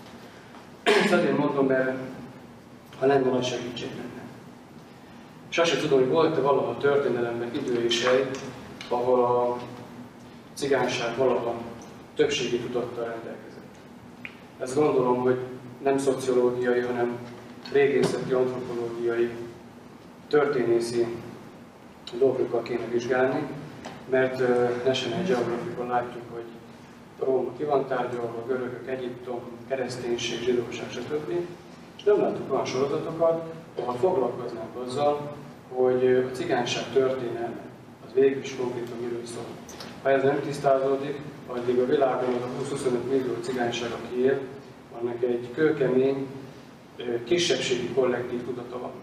Ezt azért mondom, mert ha lenne, nagy segítség lenne. És azt sem tudom, hogy volt-e valaha a történelemben idő és hely, ahol a cigányság valaha többségi tudattal rendelkezett. Ezt gondolom, hogy nem szociológiai, hanem régészeti, antropológiai, történészi dolgokkal kéne vizsgálni, mert uh, National Geographicon látjuk, hogy Róma ki van tárgyalva, görögök, Egyiptom, kereszténység, zsidóság, stb. És nem láttuk olyan sorozatokat, ahol foglalkoznánk azzal, hogy a cigányság történelme az végül is konkrétan miről szól. Ha ez nem tisztázódik, addig a világon az a húsz-huszonöt millió cigányság, aki él, annak egy kőkemény, kisebbségi kollektív tudata van.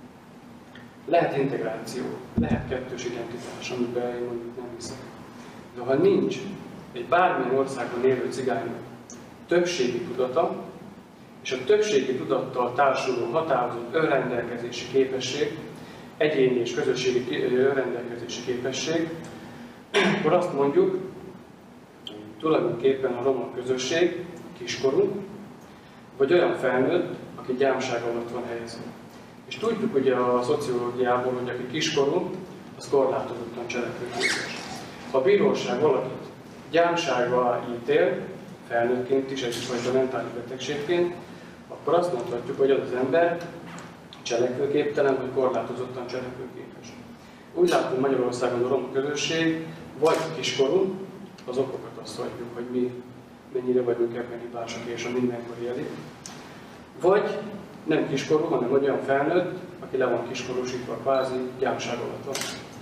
Lehet integráció, lehet kettős identitás, amiben én mondjuk nem hiszek. De ha nincs egy bármilyen országban élő cigánynak többségi tudata, és a többségi tudattal társuló határozott önrendelkezési képesség, egyéni és közösségi önrendelkezési képesség, akkor azt mondjuk, tulajdonképpen a roma közösség kiskorú, vagy olyan felnőtt, aki gyámság alatt van helyezve. És tudjuk ugye a szociológiából, hogy aki kiskorú, az korlátozottan cselekvőképes. Ha a bíróság valakit gyámsággal ítél, felnőttként is, egyfajta mentális betegségként, akkor azt mondhatjuk, hogy az az ember cselekvőképtelen, vagy korlátozottan cselekvőképes. Úgy látom, Magyarországon a roma közösség vagy kiskorú, az okokat azt hagyjuk, hogy mi mennyire vagyunk ebben hibásak, és a mindenkor élik. Vagy nem kiskorú, hanem olyan felnőtt, aki le van kiskorúsítva, kvázi gyámság alatt van.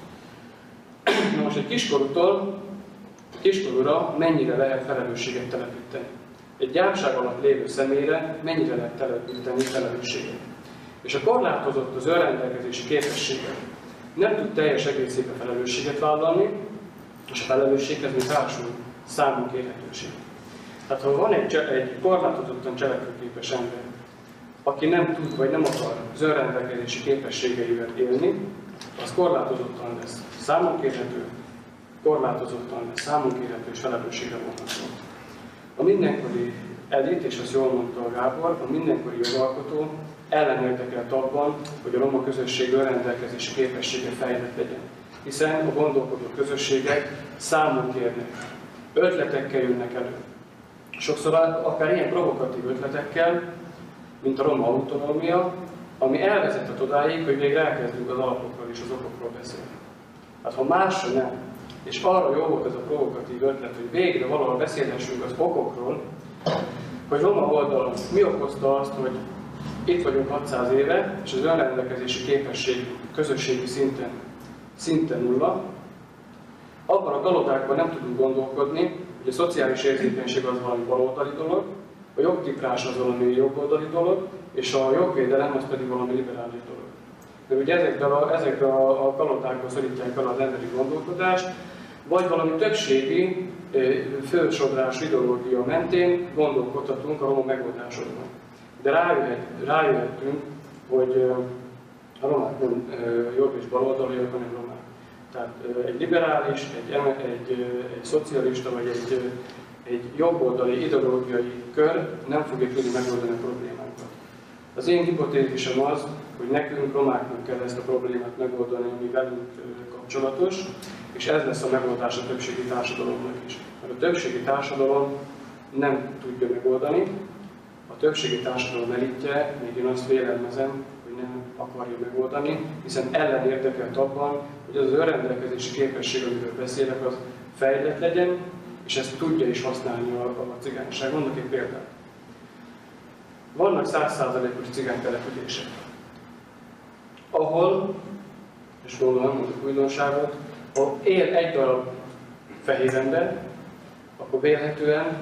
Na most egy kiskorútól, kiskorúra mennyire lehet felelősséget telepíteni? Egy gyámság alatt lévő személyre mennyire lehet telepíteni felelősséget? És a korlátozott az önrendelkezési képessége nem tud teljes egészében felelősséget vállalni, és a felelősséghez még társul számunk érhetőség. Tehát ha van egy, egy korlátozottan cselekvőképes ember, aki nem tud vagy nem akar az önrendelkezési képességeivel élni, az korlátozottan lesz számunk érhető, korlátozottan lesz számunk érhető és felelősségre vonható. A mindenkori elit, és azt jól mondta a Gábor, a mindenkori jogalkotó ellenérdekelt abban, hogy a roma közösség önrendelkezési képessége fejlett legyen. Hiszen a gondolkodó közösségek számon kérnek, ötletekkel jönnek elő. Sokszor akár ilyen provokatív ötletekkel, mint a roma autonómia, ami elvezetett odáig, hogy végre elkezdünk az alapokról és az okokról beszélni. Hát ha másra nem, és arra jó volt ez a provokatív ötlet, hogy végre valahol beszélhessünk az okokról, hogy roma oldalon mi okozta azt, hogy itt vagyunk hatszáz éve, és az önrendelkezési képesség közösségi szinten, szinten nulla, abban a galodákban nem tudunk gondolkodni, hogy a szociális érzékenység az valami baloldali dolog, a jogtiprás az valami jobboldali dolog, és a jogvédelem az pedig valami liberális dolog. De ugye ezekben a, ezekben a, a galodákban szorítják el az emberi gondolkodást, vagy valami többségi fősodrás ideológia mentén gondolkodhatunk a roma megoldásokban. De rájöhet, rájöhettünk, hogy a romák nem jobb és baloldaliak, hanem romák. Tehát egy liberális, egy, egy, egy szocialista vagy egy, egy jobboldali ideológiai kör nem fogja tudni megoldani a problémákat. Az én hipotézisem az, hogy nekünk, romáknak kell ezt a problémát megoldani, ami velünk kapcsolatos, és ez lesz a megoldás a többségi társadalomnak is. Mert a többségi társadalom nem tudja megoldani, a többségi társadalom elitje, még én azt vélelmezem, hogy nem akarja megoldani, hiszen ellenérdekelt abban, hogy az az önrendelkezési képesség, amiről beszélek, az fejlett legyen, és ezt tudja is használni a, a cigányság. Mondok egy példát. vannak száz százalékos cigány települések, ahol, és gondolom nem mondok újdonságot, ha él egy darab fehér ember, akkor vélhetően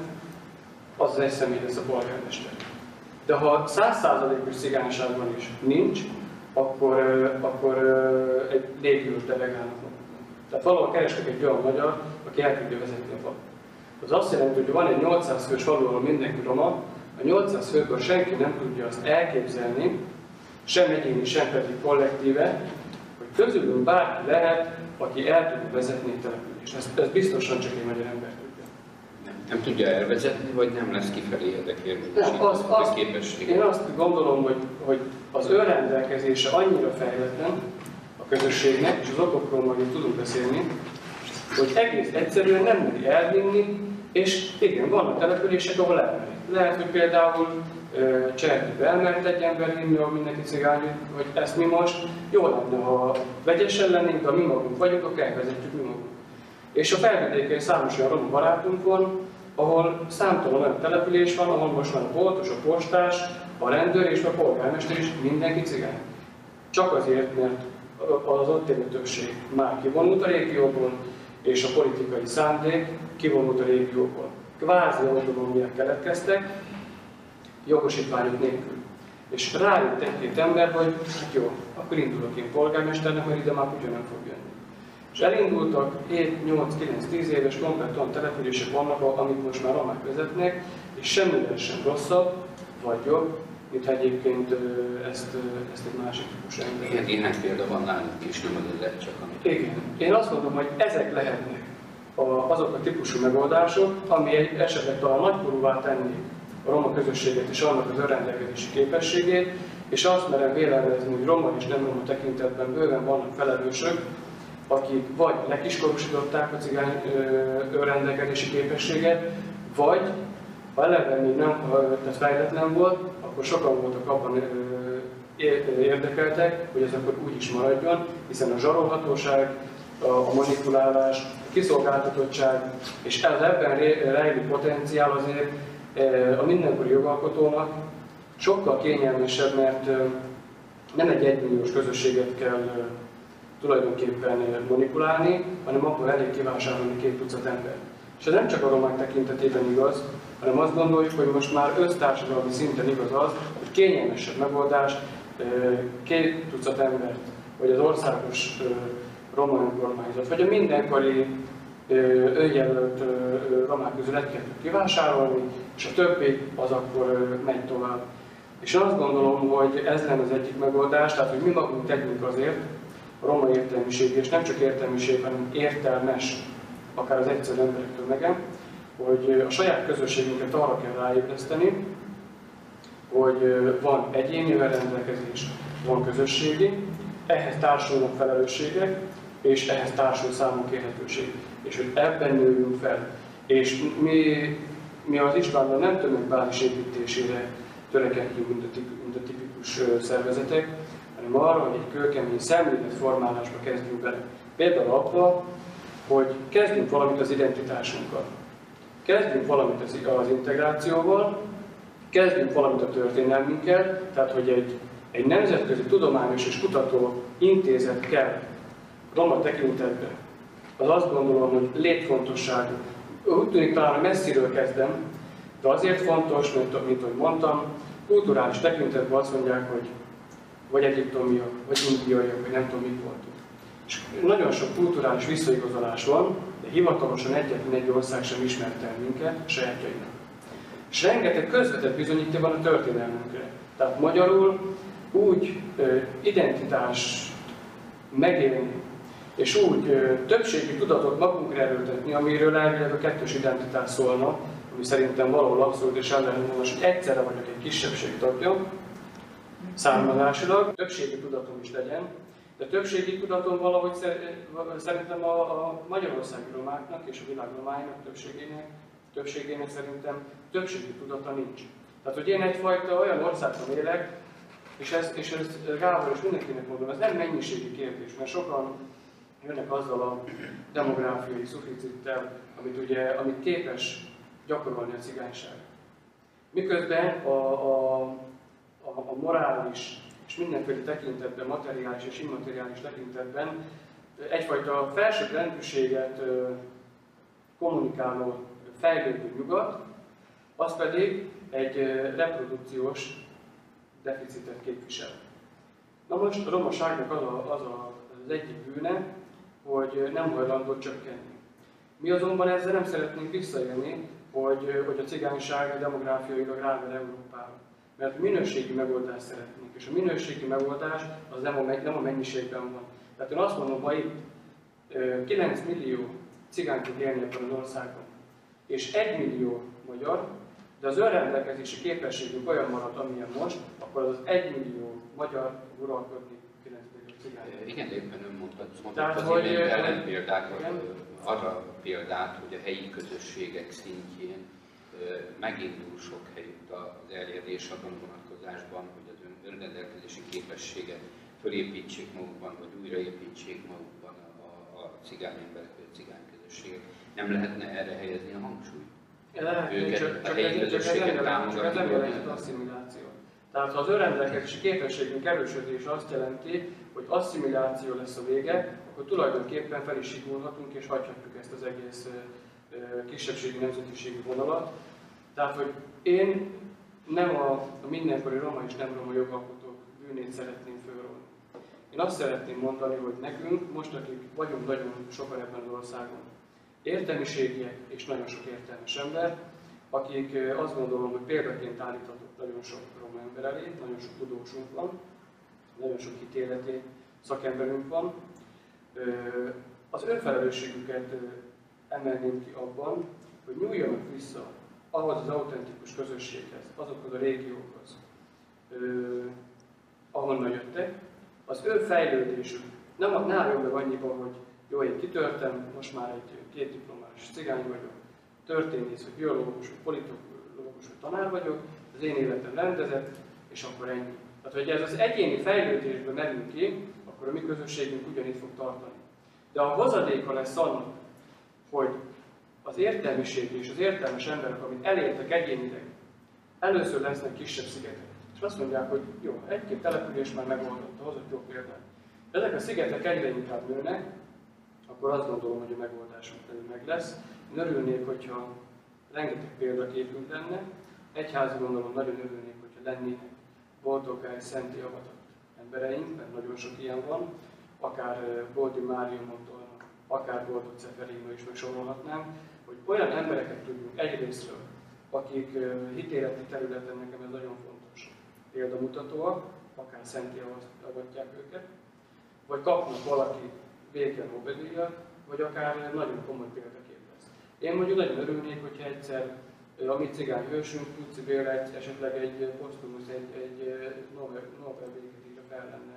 az az egy személy lesz a polgármester. De ha száz százalékos cigányságban is nincs, akkor, akkor egy légiós delegálnak maguknak. Tehát valahol kerestek egy olyan magyar, aki el tudja vezetni a falut. Az azt jelenti, hogy van egy nyolcszáz fős falu, ahol mindenki roma, a nyolcszáz főből senki nem tudja azt elképzelni, sem egyéni, sem pedig kollektíve, hogy közülünk bárki lehet, aki el tudja vezetni a települést. Ez, ez biztosan csak egy magyar ember tudja. Nem, nem tudja elvezetni, vagy nem lesz kifelé érdekérvényesítő az, az, képesség? Én azt gondolom, hogy, hogy az önrendelkezése annyira fejletlen a közösségnek, és az okokról majd tudunk beszélni, hogy egész egyszerűen nem meri elvinni, és igen, vannak települések, ahol elmeri. Lehet, hogy például Cserkébe elmert egy ember hinni, ahol mindenki cigány, hogy ezt mi most jó lenne, ha vegyesen lennénk, ha mi magunk vagyunk, akkor elvezetjük mi magunk. És a felvidéken számos olyan roma barátunk van, ahol számtalan olyan település van, ahol most már a boltos, a postás, a rendőr és a polgármester is mindenki cigány. Csak azért, mert az ott élő többség már kivonult a régióból, és a politikai szándék kivonult a régióból. Kvázi autonómiák keletkeztek, jogosítványok nélkül. És rájött egy-két ember, hogy hát jó, akkor indulok én polgármesternek, mert ide már ugye nem fog jönni. És elindultak hét, nyolc, kilenc, tíz éves komplet olyan települések vannak, amit most már romák vezetnek, és semmivel sem rosszabb, vagy jobb, mint egyébként ezt, ezt egy másik típus ember. Ilyen, ilyen példa van nálunk is, nem az egy csak amit. Igen. Én azt mondom, hogy ezek lehetnek a, azok a típusú megoldások, ami egy, esetleg talán nagykorúvá tenni a roma közösséget és annak az önrendelkezési képességét, és azt merem vélemezni, hogy roma és nem roma tekintetben bőven vannak felelősök, akik vagy lekiskorúsították a cigány önrendelkezési képességet, vagy ha eleve még nem tehát fejletlen volt, akkor sokan voltak abban érdekeltek, hogy ez akkor úgy is maradjon, hiszen a zsarolhatóság, a manipulálás, a kiszolgáltatottság és az ebben rejlő potenciál azért a mindenkori jogalkotónak sokkal kényelmesebb, mert nem egy egymilliós közösséget kell tulajdonképpen manipulálni, hanem akkor elég kivásárolni két tucat ember. És ez nem csak a romák tekintetében igaz, hanem azt gondoljuk, hogy most már össztársadalmi szinten igaz az, hogy kényelmesebb megoldás két tucat embert, vagy az országos roma önkormányzat, vagy a mindenkori önjelölt romák közül egy kettőt kivásárolni, és a többi az akkor megy tovább. És azt gondolom, hogy ez lenne az egyik megoldás, tehát hogy mi magunk tegyünk azért a roma értelmiség, és nem csak értelmiség, hanem értelmes, akár az egyszerű emberek tömege, hogy a saját közösségünket arra kell ráébreszteni, hogy van egyéni rendelkezés, van közösségi, ehhez társulnak felelősségek, és ehhez társul számunk érhetőség. És hogy ebben nőjünk fel. És mi, mi az Istvánnal nem tömegbázis építésére törekedjünk, mint a, mint a tipikus szervezetek, hanem arra, hogy egy kőkemény szemléletformálásba kezdjünk bele. Például abban, hogy kezdjünk valamit az identitásunkkal. Kezdjünk valamit az, az integrációval, kezdjünk valamit a történelmünkkel, tehát hogy egy, egy nemzetközi tudományos és kutató intézet kell roma tekintetben. Az azt gondolom, hogy létfontosságú. Úgy tűnik talán, hogy messziről kezdem, de azért fontos, mint, mint ahogy mondtam, kulturális tekintetben azt mondják, hogy vagy egyiptomiak, vagy indiaiak, vagy nem tudom, mit voltunk. És nagyon sok kulturális visszaigazolás van, de hivatalosan egyetlen egy ország sem ismert el minket, sajátjainak. És rengeteg közvetett bizonyíték van a történelmünkre. Tehát magyarul úgy ö, identitást megélni, és úgy ö, többségi tudatot magunkra erőltetni, amiről elvileg a kettős identitás szólna, ami szerintem valahol abszolút és ellenőrzés, hogy egyszerre vagyok egy kisebbség tagja, származásilag, többségi tudatom is legyen, de többségi tudatom valahogy szerintem a, a magyarországi romáknak és a világ romáinak többségének, többségének szerintem többségi tudata nincs. Tehát, hogy én egyfajta olyan országban élek, és ez, és ez Gábor és mindenkinek mondom, ez nem mennyiségi kérdés, mert sokan jönnek azzal a demográfiai szuficittel, amit, ugye, amit képes gyakorolni a cigányság. Miközben a, a, a, a morális és mindenféle tekintetben, materiális és immateriális tekintetben egyfajta felsőbb rendűséget kommunikáló fejlődő nyugat, az pedig egy reprodukciós deficitet képvisel. Na most a romaságnak az, a, az, a, az egyik bűne, hogy nem hajlandó csökkenni. Mi azonban ezzel nem szeretnénk visszaélni, hogy, hogy a cigányság demográfiailag ráver Európára. Mert minőségi megoldást szeretnénk, és a minőségi megoldás az nem a, nem a mennyiségben van. Tehát én azt mondom, ha itt kilenc millió cigány tud élni ebben az országban, és egy millió magyar, de az önrendelkezési képességünk olyan marad, amilyen most, akkor az egy millió magyar uralkodni kilenc millió cigány. Igen, éppen ön mondta, Tehát, az hogy, imént ellenpéldákat, arra a példát, hogy a helyi közösségek szintjén megindul sok helyütt az elérés abban a vonatkozásban, hogy az önrendelkezési képességet fölépítsék magukban, vagy újraépítsék magukban a, a cigány emberek, vagy a cigány közösségek. Nem lehetne erre helyezni a hangsúlyt? Lehet, őket, csak, a csak helyi ez, közösséget támogatni. csak ez nem jelent asszimiláció. Tehát ha az önrendelkezési képességünk erősödése azt jelenti, hogy asszimiláció lesz a vége, akkor tulajdonképpen fel is sigulhatunk és hagyhatjuk ezt az egész kisebbségi nemzetiségi vonalat. Tehát, hogy én nem a, a mindenkori roma és nem roma jogalkotók bűnét szeretném fölrólni. Én azt szeretném mondani, hogy nekünk, most akik vagyunk nagyon sokan ebben az országon, értelmiségiek és nagyon sok értelmes ember, akik azt gondolom, hogy példaként állíthatók nagyon sok roma ember elé, nagyon sok tudósunk van, nagyon sok hitéleti szakemberünk van. Az önfelelősségüket emelném ki abban, hogy nyúljanak vissza ahhoz az autentikus közösséghez, azokhoz a régiókhoz, ahonnan jöttek. Az ő fejlődésük nem álljon meg annyiban, hogy jó, én kitörtem, most már egy két diplomás cigány vagyok, történész, vagy biológus, vagy politológus, vagy tanár vagyok, az én életem rendezett, és akkor ennyi. Tehát, hogy ez az egyéni fejlődésben merül ki, akkor a mi közösségünk ugyanígy fog tartani. De a hozadéka lesz annak, hogy az értelmiség és az értelmes emberek, amit elértek egyénileg, először lesznek kisebb szigetek. És azt mondják, hogy jó, egy-két település már megoldotta, hozott jó példát. De ezek a szigetek egyre inkább nőnek, akkor azt gondolom, hogy a megoldásunk pedig meg lesz. Én örülnék, hogyha rengeteg példaképünk lenne. Egyházi gondolom nagyon örülnék, hogyha lennének boldogány, szenti avatott embereink, mert nagyon sok ilyen van, akár Boldi Máriumontól, akár Boldog Ceferino is megsorolhatnánk, hogy olyan embereket tudjunk egyrésztről, akik hitéleti területen nekem ez nagyon fontos, példamutatóak, akár szenti avatják őket, vagy kapnak valaki béke Nobel-díjat, vagy akár nagyon komoly példakép lesz. Én mondjuk nagyon örülnék, hogyha egyszer a mi cigány hősünk, Tuci Béla esetleg egy posztumusz, egy, egy Nobel békedíjra fel lenne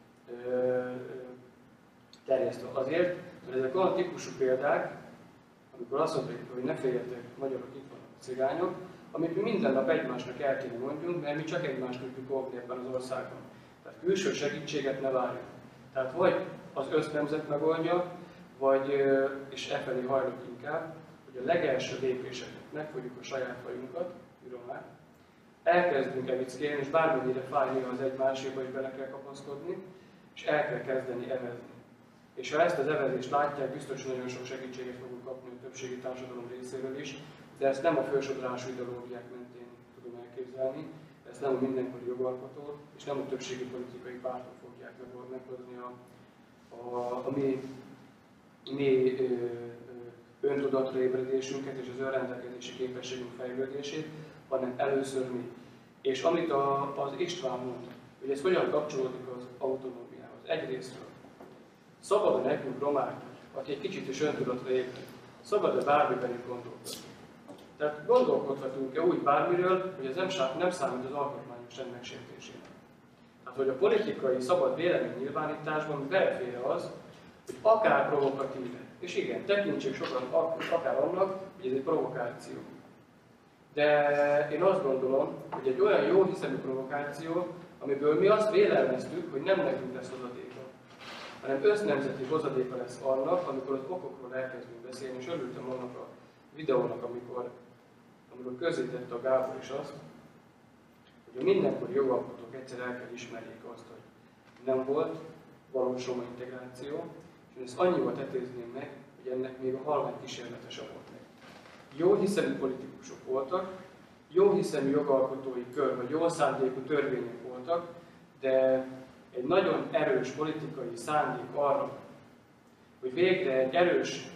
terjesztve. Azért, mert ezek olyan típusú példák, amikor azt mondjuk, hogy ne féljetek, magyarok, itt vannak a cigányok, amit mi minden nap egymásnak el kéne mondjunk, mert mi csak egymást tudjuk óvni ebben az országban. Tehát külső segítséget ne várjunk. Tehát vagy az össznemzet megoldja, vagy, és e felé hajlok inkább, hogy a legelső lépéseket megfogjuk a saját fajunkat, ürömmel, elkezdünk evickélni, és bármennyire fáj néha az egymáséba is bele kell kapaszkodni, és el kell kezdeni evezni. És ha ezt az evezést látják, biztos nagyon sok segítséget fogunk kapni a többségi társadalom részéről is, de ezt nem a felsodrású ideológiák mentén tudom elképzelni, ezt nem a mindenkori jogalkotó, és nem a többségi politikai pártok fogják meghozni a, a, a mi, mi ö, ö, öntudatra ébredésünket és az önrendelkezési képességünk fejlődését, hanem először mi. És amit a, az István mond, hogy ez hogyan kapcsolódik az autonómiához. Egyrésztről szabad-e nekünk romáknak, aki egy kicsit is öntudatra ébred, szabad-e bármiben is gondolkodni. Tehát gondolkodhatunk-e úgy bármiről, hogy ez nem, nem számít az alkotmányos rend megsértésének. Tehát, hogy a politikai szabad vélemény nyilvánításban belefér az, hogy akár provokatíve, és igen, tekintsék sokan akár annak, hogy ez egy provokáció. De én azt gondolom, hogy egy olyan jó hiszemű provokáció, amiből mi azt vélelmeztük, hogy nem nekünk lesz hozadéka, hanem össznemzeti hozadéka lesz annak, amikor az okokról elkezdünk beszélni, és örültem annak a videónak, amikor amiről közzétette a Gábor is azt, hogy a mindenkori jogalkotók egyszer el kell ismerjék azt, hogy nem volt valós roma integráció, és én ezt annyival tetézném meg, hogy ennek még a halvány kísérlete sem volt meg. Jó hiszemű politikusok voltak, jó hiszemű jogalkotói kör, vagy jó szándékú törvények voltak, de egy nagyon erős politikai szándék arra, hogy végre egy erős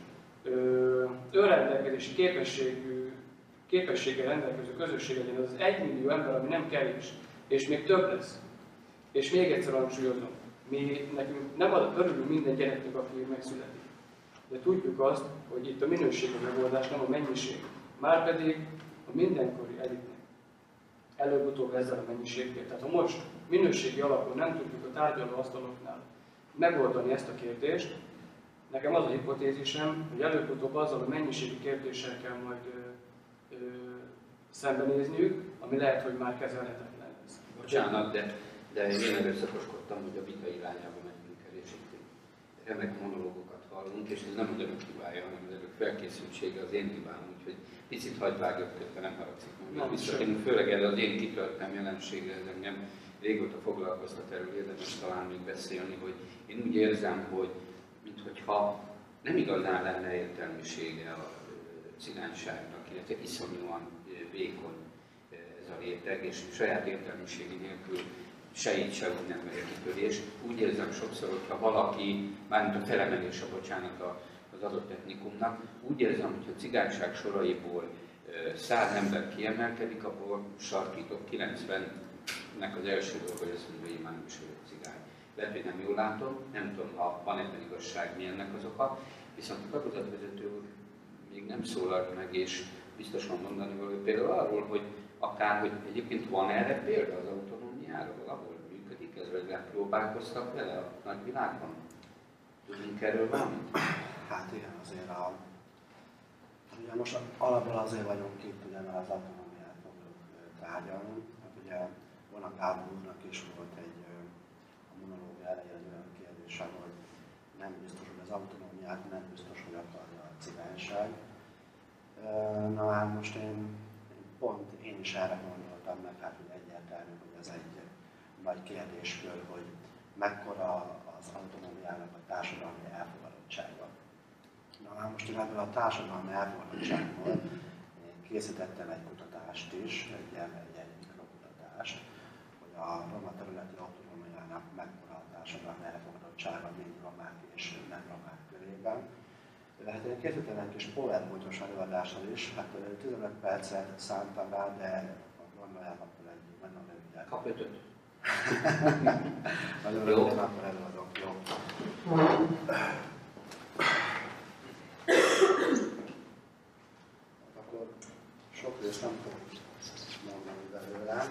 önrendelkezési képességű, képességgel rendelkező közösség legyen, az az egymillió ember, ami nem kevés, és még több lesz. És még egyszer hangsúlyozom, mi nekünk nem ad, örülünk minden gyereknek, aki megszületik. De tudjuk azt, hogy itt a minőség a megoldás, nem a mennyiség. Márpedig a mindenkori elitnek előbb-utóbb ezzel a mennyiséggel. Tehát ha most minőségi alapon nem tudjuk a tárgyalóasztaloknál megoldani ezt a kérdést, nekem az a hipotézisem, hogy előbb-utóbb azzal a mennyiségi kérdéssel kell majd ö, ö, szembenézniük, ami lehet, hogy már kezelhetetlen lesz. Bocsánat, de, de én előszakoskodtam, hogy a vita irányába megyünk el, és itt remek monológokat hallunk, és ez nem az önök hibája, hanem az önök felkészültsége az én hibám, úgyhogy picit hagyd vágjak közben, nem haragszik meg. Visszatérünk főleg erre az én kitöltem jelenségre, ez engem régóta foglalkoztat, erről érdemes talán még beszélni, hogy én úgy érzem, hogy minthogyha nem igazán lenne értelmisége a cigányságnak, illetve iszonyúan vékony ez a réteg, és saját értelmiségi nélkül se így, se úgy nem megy a kitörés. Úgy érzem sokszor, hogyha valaki, mármint a felemelése, bocsánat, az adott etnikumnak, úgy érzem, hogyha a cigányság soraiból száz ember kiemelkedik, abból sarkítok kilencvennek az első dolga, hogy azt mondja, hogy én már nem is vagyok cigány. Lehet, hogy nem jól látom, nem tudom, ha van ebben igazság, mi ennek az oka, viszont a kapozatvezető úr még nem szólalt meg, és biztos van mondani való például arról, hogy akár, hogy egyébként van erre példa az autonómiára, valahol működik ez, vagy próbálkoztak vele a nagyvilágban? Tudunk erről valamit? Hát igen, azért a... Ugye most alapból azért vagyunk itt, ugye, mert az autonómiát fogjuk tárgyalni. Hát ugye volna Gábor úrnak is volt egy a monológia elején egy olyan kérdése, hogy nem biztos, hogy az autonómiát, nem biztos, hogy akarja a cigányság. Na hát most én, én pont én is erre gondoltam meg, hát hogy egyértelmű, hogy ez egy nagy kérdéskör, hogy mekkora az autonómiának a társadalmi elfogadottsága. Na hát most én ebből a társadalmi elfogadottságból készítettem egy kutatást is, egy, egy, egy mikrokutatást, hogy a roma területi autonómiának mekkora a társadalmi elfogadottsága mind romák és nem romák körében. Hát én készítettem egy kis PowerPoint-os előadással is, hát tizenöt percet szántam rá, de gondoljam, akkor egy nagyon röviden. Kap ötöt. Nagyon röviden akkor előadok, jó. Akkor sok részt nem fogok mondani belőle.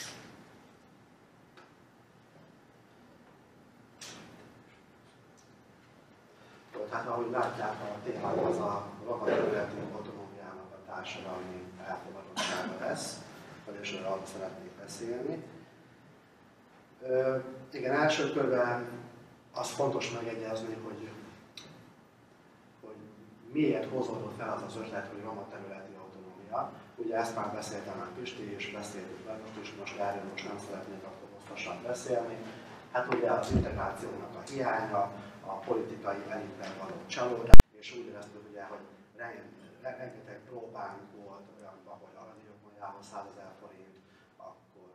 Tehát ahogy látják, a témát az a roma területi autonómiának a társadalmi elfogadottsága lesz, vagyis arról szeretnék beszélni. Ö, igen, első körben az fontos megegyezni, hogy, hogy miért hozódott fel az az ötlet, hogy roma területi autonómia. Ugye ezt már beszéltem a Pisti, és beszéltük meg most is, most erről most nem szeretnék akkor hosszasan beszélni. Hát ugye az integrációnak a hiánya, a politikai elitben való csalódás, és úgy éreztük ugye, hogy rengeteg próbánk volt olyanban, hogy aranyjogmajához százezer forint, akkor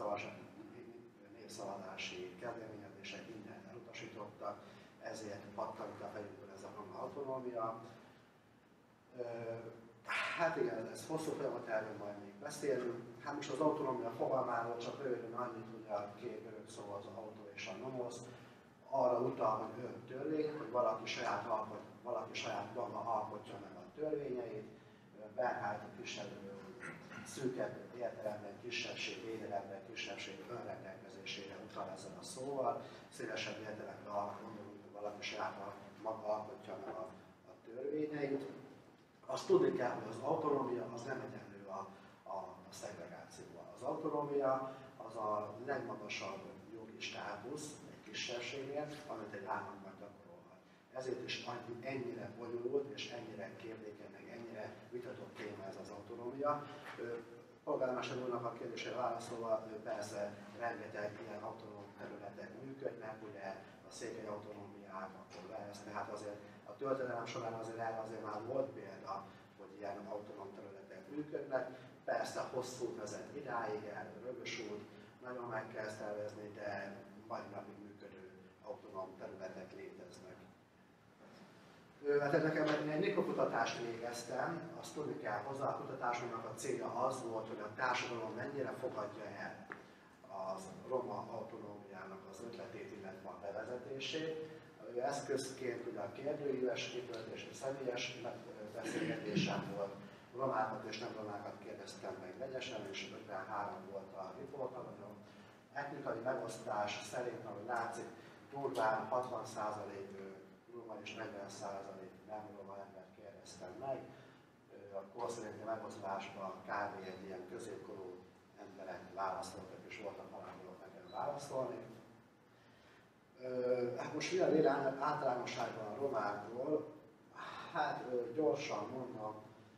népszavazási kezdeményezések mindent elutasítottak, ezért pattant a fejünkből ez a roma autonómia. Hát igen, ez hosszú folyamat, erről majd még beszélünk. Hát most az autonómia fogalmáról csak röviden annyit, hogy a két görög szó az autó és a nomosz, arra utal, hogy ön törvény, hogy valaki saját, alkot, valaki saját maga alkotja meg a törvényeit, Bernhard a kisebb, szűkebb értelemben kisebbség, védelemben kisebbség önrendelkezésére utal ezzel a szóval, szélesebb értelemben arra gondolunk, hogy valaki saját maga alkotja meg a, a törvényeit. Azt tudni kell, hogy az autonómia az nem egyenlő a, a, a szegregációval. Az autonómia az a legmagasabb jogi státusz, kisebbségért, amit egy államban gyakorolhat. Ezért is ennyire bonyolult és ennyire kérdékeny, meg ennyire vitatott téma ez az autonómia. Polgármester úrnak a kérdésre válaszolva, persze rengeteg ilyen autonóm területek működnek, ugye a székely autonómiák, akkor Velsz, tehát azért a történelem során azért erre azért már volt példa, hogy ilyen autonóm területek működnek. Persze hosszú vezet idáig, erről Rögös út, nagyon meg kell szervezni, de mai napig működő autonóm területek léteznek. Hát nekem egy mikrokutatást végeztem, azt tudni kell hozzá, a kutatásomnak a célja az volt, hogy a társadalom mennyire fogadja el az roma autonómiának az ötletét, illetve a bevezetését. Eszközként ugye a kérdőíves kitöltés, a személyes beszélgetésem volt, romákat és nem romákat kérdeztem meg vegyesen, és ötvenhárom volt a riportalanyom. Etnikai megosztás szerint, ahogy látszik, durván hatvan százalék roma és negyven százalék nem roma embert kérdeztem meg. A korszerinti megosztásban kb. Egy ilyen középkorú emberek válaszoltak, és voltak hajlandóak nekem válaszolni. Hát most milyen vélemény általánosságban a romákról? Hát gyorsan mondom,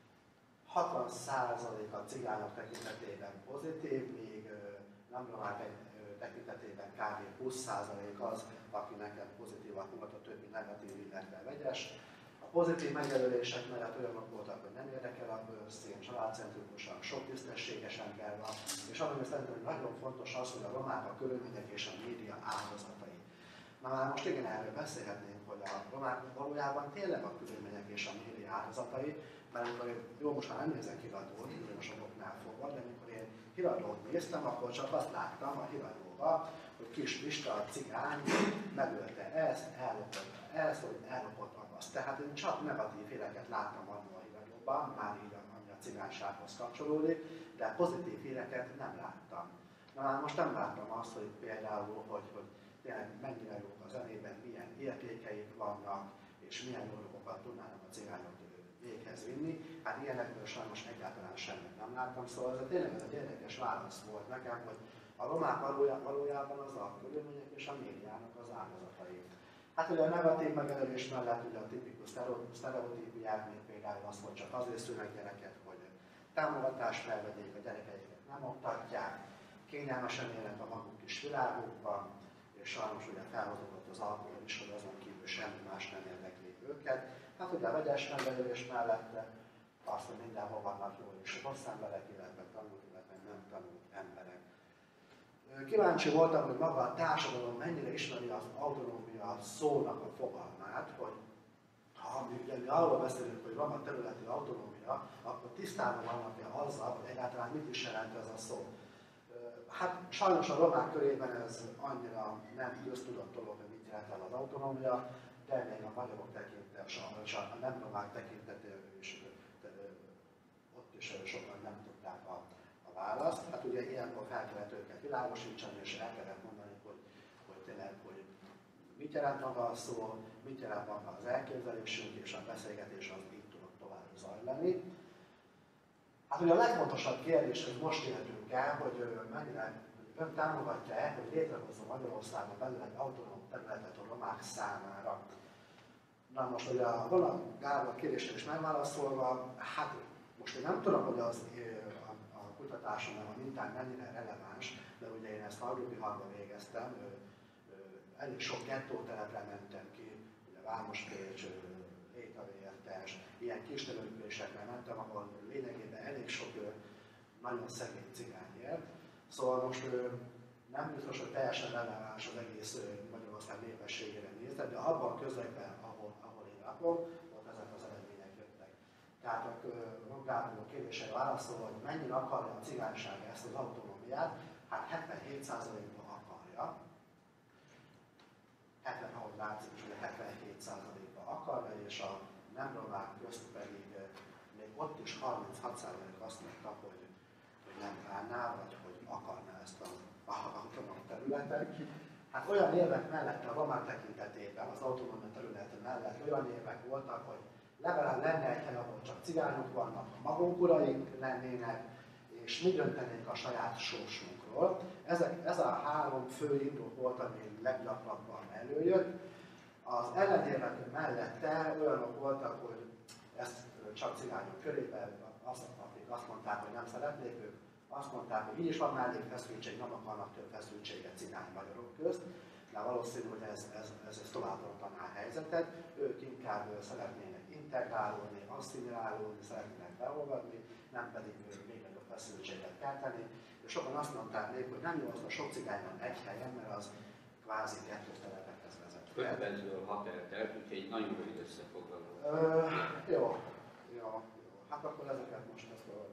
hatvan százalék a cigányok tekintetében pozitív, míg nem romák tekintetében kb. húsz százalék az, aki nekem pozitívat mutat, a többi negatív, illetve vegyes. A pozitív megjelölések mellett olyanok voltak, hogy nem érdekel a bőrszín, családcentrikusan, sok tisztességes ember van, és ami szerintem hogy nagyon fontos az, hogy a romák a körülmények és a média áldozatai. Na már most igen, erről beszélhetnénk, hogy a romák valójában tényleg a körülmények és a média áldozatai, mert amikor jó, most már nem nézek híradót, bizonyos okoknál fogva, de amikor én híradót néztem, akkor csak azt láttam a híradóban, hogy kis Pista, a cigány megölte ezt, ellopott ezt, vagy ellopott azt. Tehát én csak negatív híreket láttam abban a híradóban, már így ami a cigánysághoz kapcsolódik, de pozitív híreket nem láttam. Na már most nem láttam azt, hogy például, hogy, hogy tényleg mennyire jók a zenében, milyen értékeik vannak, és milyen dolgokat tudnának a cigányok véghez vinni. Hát ilyenekből sajnos egyáltalán semmit nem láttam, szóval ez a tényleg ez egy érdekes válasz volt nekem, hogy a romák valójában az a körülmények és a médiának az áldozatai. Hát ugye a negatív megjelölés mellett ugye a tipikus sztereotípiák, mint például az, hogy csak azért szülnek gyereket, hogy támogatást felvegyék, a gyerekeiket nem oktatják, kényelmesen élnek a maguk kis világukban, és sajnos ugye felhozott az alkohol is, hogy azon kívül semmi más nem érdekli őket. Hát ugye a vegyes megjelölés mellett azt, hogy mindenhol vannak jó és rossz emberek, illetve tanult, illetve nem tanult emberek. Kíváncsi voltam, hogy maga a társadalom mennyire ismeri az autonómia szónak a fogalmát, hogy ha mi, ugye, mi arról beszélünk, hogy van a területi autonómia, akkor tisztában vannak-e azzal, hogy egyáltalán mit is jelent ez a szó. Hát sajnos a romák körében ez annyira nem köztudott dolog, hogy mit jelent az autonómia, de még a magyarok tekintetében, és a nem romák tekintetében is ott is sokan nem tudták a, a választ. Hát ugye ilyenkor fel kellett őket világosítani, és el kellett mondani, hogy, hogy tényleg, hogy mit jelent maga a szó, mit jelent maga az elképzelésünk, és a beszélgetés az így tudott tovább zajlani. Hát ugye a legfontosabb kérdés, hogy most értünk el, hogy mennyire ön támogatja-e, hogy létrehozzon Magyarországon belül egy autonóm területet a romák számára. Na most ugye a Vonag Gábor kérdésre is megválaszolva, hát most én nem tudom, hogy az a, a kutatásom, a mintán mennyire releváns, de ugye én ezt Hajdúbiharban végeztem, elég sok gettótelepre mentem ki, ugye Vámospécs, Létavértes, ilyen kis településekre mentem, ahol lényegében elég sok nagyon szegény cigány élt. Szóval most nem biztos, hogy teljesen releváns az egész Magyarország népességére nézve, de abban a közegben, ahol, ahol én lakom, ott ezek az eredmények jöttek. Tehát a Gábor kérdésre válaszolva, hogy mennyire akarja a cigányság ezt az autonómiát, hát hetvenhét százalékban akarja. hetven, ahogy látszik, is ugye hetvenhét százalékban akarja, és a nem romák közt pedig még ott is harminchat százalék azt mondta, hogy, hogy nem bánná, vagy hogy akarná ezt az autonóm területet. Hát olyan érvek mellett a romák tekintetében, az autonóm terület mellett olyan érvek voltak, hogy legalább lenne egy hely, ahol csak cigányok vannak, a magunk uraink lennének, és mi döntenénk a saját sorsunkról. Ezek, ez a három fő indok volt, ami leggyakrabban előjött. Az ellenérvek mellette olyanok voltak, hogy ezt csak cigányok körében, akik azt mondták, hogy nem szeretnék, ők azt mondták, hogy így is van mellékfeszültség, nem akarnak több feszültséget cigány magyarok közt, de valószínű, hogy ez, ez, ez, ez tovább rontaná a helyzetet. Ők inkább szeretnének integrálódni, asszimilálódni, szeretnének beolvadni, nem pedig még nagyobb feszültséget kelteni. És sokan azt mondták még, hogy nem jó az a sok cigány van egy helyen, mert az kvázi kettős telepekhez vezet. öt percből hat eltelt, úgyhogy egy nagyon rövid összefoglaló. Jó, jó, jó. Hát akkor ezeket most ezt a...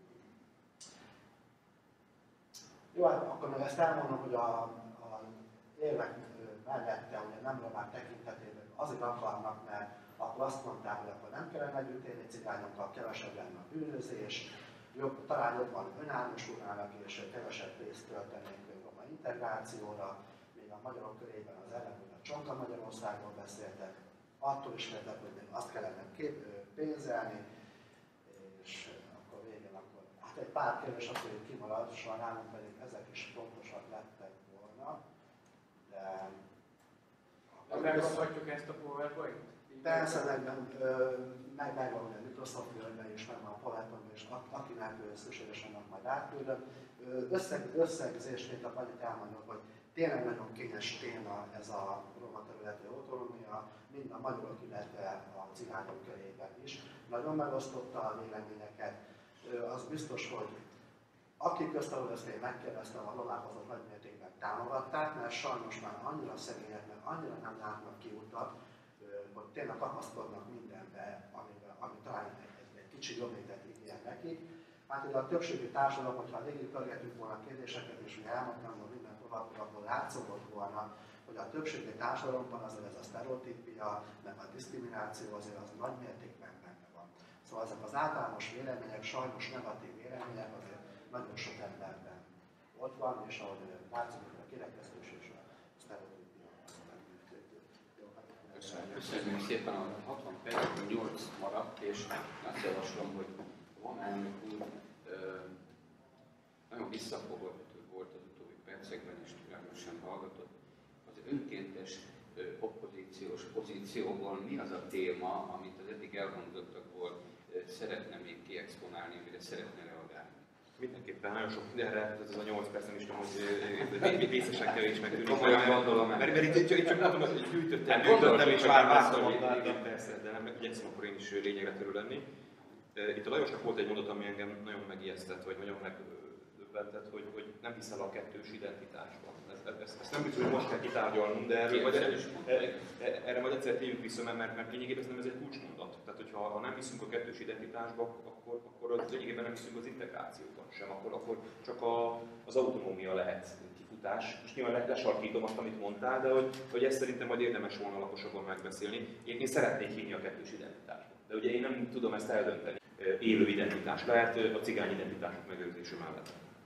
Jó, hát akkor meg ezt elmondom, hogy a, a érvek mellette, ugye nem romák tekintetében azért akarnak, mert akkor azt mondták, hogy akkor nem kellene együtt élni cigányokkal, kevesebb lenne a bűnözés, jobb, talán jobban önállósulnának és kevesebb részt töltenék a integrációra, még a magyarok körében az ellenben a Csonka Magyarországról beszéltek, attól is féltek, hogy még azt kellene kép, pénzelni, és akkor végén akkor, hát egy pár kérdés az, hogy kimaradt, sajnálom pedig ezek is fontosak lettek volna, de... Megkaphatjuk ezt a PowerPoint? Persze, meg, meg, meg van a Microsoft Word-ben is, meg van a PowerPoint-ben is, akinek szükséges annak majd átküldöm. Összeg, összegzésként a annyit elmondok, hogy tényleg nagyon kényes téma ez a roma területi autonómia, mind a magyarok, illetve a cigányok körében is. Nagyon megosztotta a véleményeket. Az biztos, hogy akik közt, ahol ezt én megkérdeztem, a romák azok nagy mértékben támogatták, mert sajnos már annyira szegények, mert annyira nem látnak kiutat, hogy tényleg kapaszkodnak mindenbe, amiben, ami talán egy, egy, egy kicsi jobbétet ígér nekik. Hát ugye a többségi társadalom, hogyha végig pörgetünk volna a kérdéseket, és mi elmondtam, hogy minden tovább, akkor látszódott volna, hogy a többségi társadalomban azért ez a sztereotípia, meg a diszkrimináció azért az nagy mértékben benne van. Szóval ezek az általános vélemények, sajnos negatív vélemények azért nagyon sok emberben ott van, és ahogy látszik, hogy a kirekesztés és a sztereotípia az nem működő. Köszönjük szépen, a hatvan percben nyolc maradt, és azt javaslom, hogy van elnök úr, nagyon visszafogott volt az utóbbi percekben, és türelmesen hallgatott. Az önkéntes oppozíciós pozícióból mi az a téma, amit az eddig elhangzottakból szeretne még kiexponálni, amire szeretne reagálni? Mindenképpen nagyon sok mindenre, ez a nyolc perc nem is tudom, hogy vészesen kevés megtűnik. Olyan gondolom, mert, mert itt, itt csak mondom, hogy gyűjtöttem, gyűjtöttem és már vártam, igen, persze, de nem igyekszem akkor én is lényegre törő lenni. Itt a Lajosnak volt egy mondat, ami engem nagyon megijesztett, vagy nagyon megdöbbentett, hogy, hogy nem hiszel a kettős identitásban. Ezt, ezt, ezt nem biztos, hogy most kell kitárgyalnunk, de erről majd, erre majd egyszer térjünk vissza, mert, mert lényegében nem ez egy kulcsmondat. Tehát, hogyha ha nem hiszünk a kettős identitásba, akkor, akkor az lényegében nem hiszünk az integrációban sem, akkor, akkor csak a, az autonómia lehet kifutás. És nyilván lesarkítom azt, amit mondtál, de hogy, hogy ezt szerintem majd érdemes volna lakosabban megbeszélni. Én, én szeretnék hinni a kettős identitásba. De ugye én nem tudom ezt eldönteni. Élő identitás lehet a cigány identitások megőrzése mellett.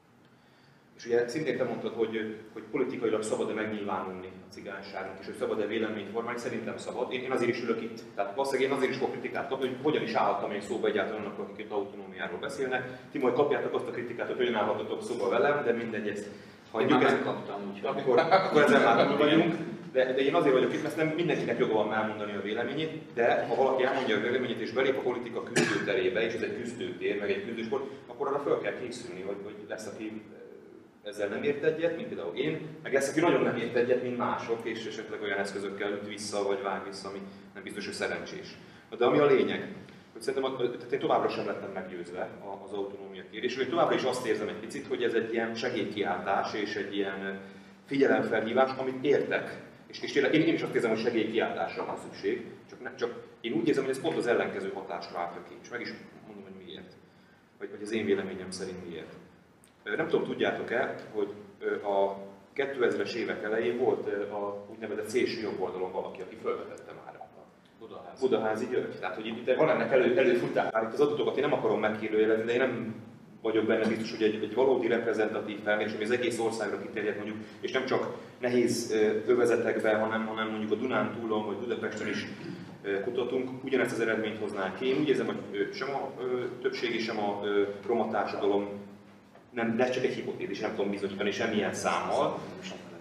És ugye szintén te mondtad, hogy, hogy politikailag szabad-e megnyilvánulni a cigányságnak, és hogy szabad-e véleményt formálni, szerintem szabad. Én, én azért is ülök itt. Tehát valószínűleg én azért is fog kritikát kapni, hogy hogyan is állhattam én szóba egyáltalán annak, akik itt autonómiáról beszélnek. Ti majd kapjátok azt a kritikát, hogy hogyan állhatatok szóba velem, de mindegy, ezt hagyjuk. Én már megkaptam, úgyhogy. Akkor, akkor ezen már túl vagyunk. De, de én azért vagyok itt, mert nem mindenkinek joga van elmondani a véleményét, de ha valaki elmondja a véleményét és belép a politika küzdőterébe, és ez egy küzdőtér, meg egy küzdősport, akkor arra fel kell készülni, hogy, hogy lesz, aki ezzel nem ért egyet, mint például én, meg lesz, aki nagyon nem ért egyet, mint mások, és esetleg olyan eszközökkel üt vissza, vagy vág vissza, ami nem biztos, hogy szerencsés. De ami a lényeg, hogy szerintem tehát én továbbra sem lettem meggyőzve az autonómia kérésről, és továbbra is azt érzem egy picit, hogy ez egy ilyen segélykiáltás és egy ilyen figyelemfelhívás, amit értek. És, és tényleg én, én is azt érzem, hogy segélykiáltásra van szükség, csak, ne, csak én úgy érzem, hogy ez pont az ellenkező hatásra váltja ki, és meg is mondom, hogy miért. Vagy, vagy az én véleményem szerint miért. Nem tudom, tudjátok-e, hogy a kétezres évek elején volt a úgynevezett szélső jobb oldalon valaki, aki felvetette már a Budaházi, Budaházi György. Tehát, hogy itt van ennek elő, előfutás. Itt az adatokat én nem akarom megkérdőjelezni, de én nem vagyok benne biztos, hogy egy, egy valódi reprezentatív felmérés, ami az egész országra kiterjed mondjuk, és nem csak nehéz övezetekben, hanem, hanem mondjuk a Dunántúlon vagy Budapesten is kutatunk, ugyanezt az eredményt hoznánk ki. Én úgy érzem, hogy sem a többségi, sem a roma társadalom nem, de ez csak egy hipotézis, nem tudom bizonyítani semmilyen számmal.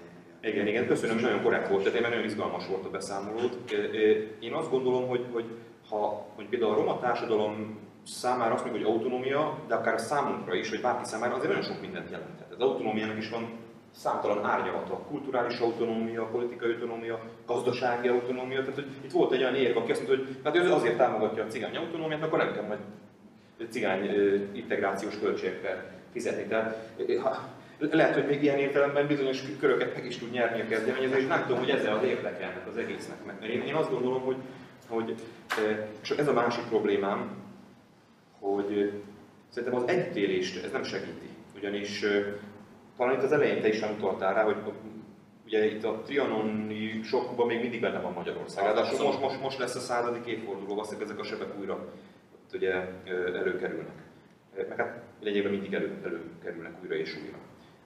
Igen, igen, köszönöm, nagyon korrekt volt, tehát nagyon izgalmas volt a beszámolód. Én azt gondolom, hogy, hogy ha hogy például a roma társadalom számára azt mondjuk, hogy autonómia, de akár a számunkra is, vagy bárki számára azért nagyon sok mindent jelentett. Az autonómiának is van számtalan árnyalata, kulturális autonómia, politikai autonómia, gazdasági autonómia, tehát hogy itt volt egy olyan érv, aki azt mondta, hogy hát ő azért támogatja a cigány autonómiát, akkor nem kell majd cigány integrációs költségekre fizetni. Tehát, lehet, hogy még ilyen értelemben bizonyos köröket meg is tud nyerni a kezdeményezés, és nem tudom, hogy ezzel az érdeke ennek az egésznek. Mert én, én azt gondolom, hogy, hogy és ez a másik problémám, hogy szerintem az együttélést ez nem segíti. Ugyanis talán itt az elején te is nem utaltál rá, hogy ugye itt a trianoni sokkban még mindig benne van Magyarország. Ráadásul most, most, most lesz a századik évforduló, azt ezek a sebek újra ott ugye előkerülnek. Meg hát lényegében mindig elő, előkerülnek újra és újra.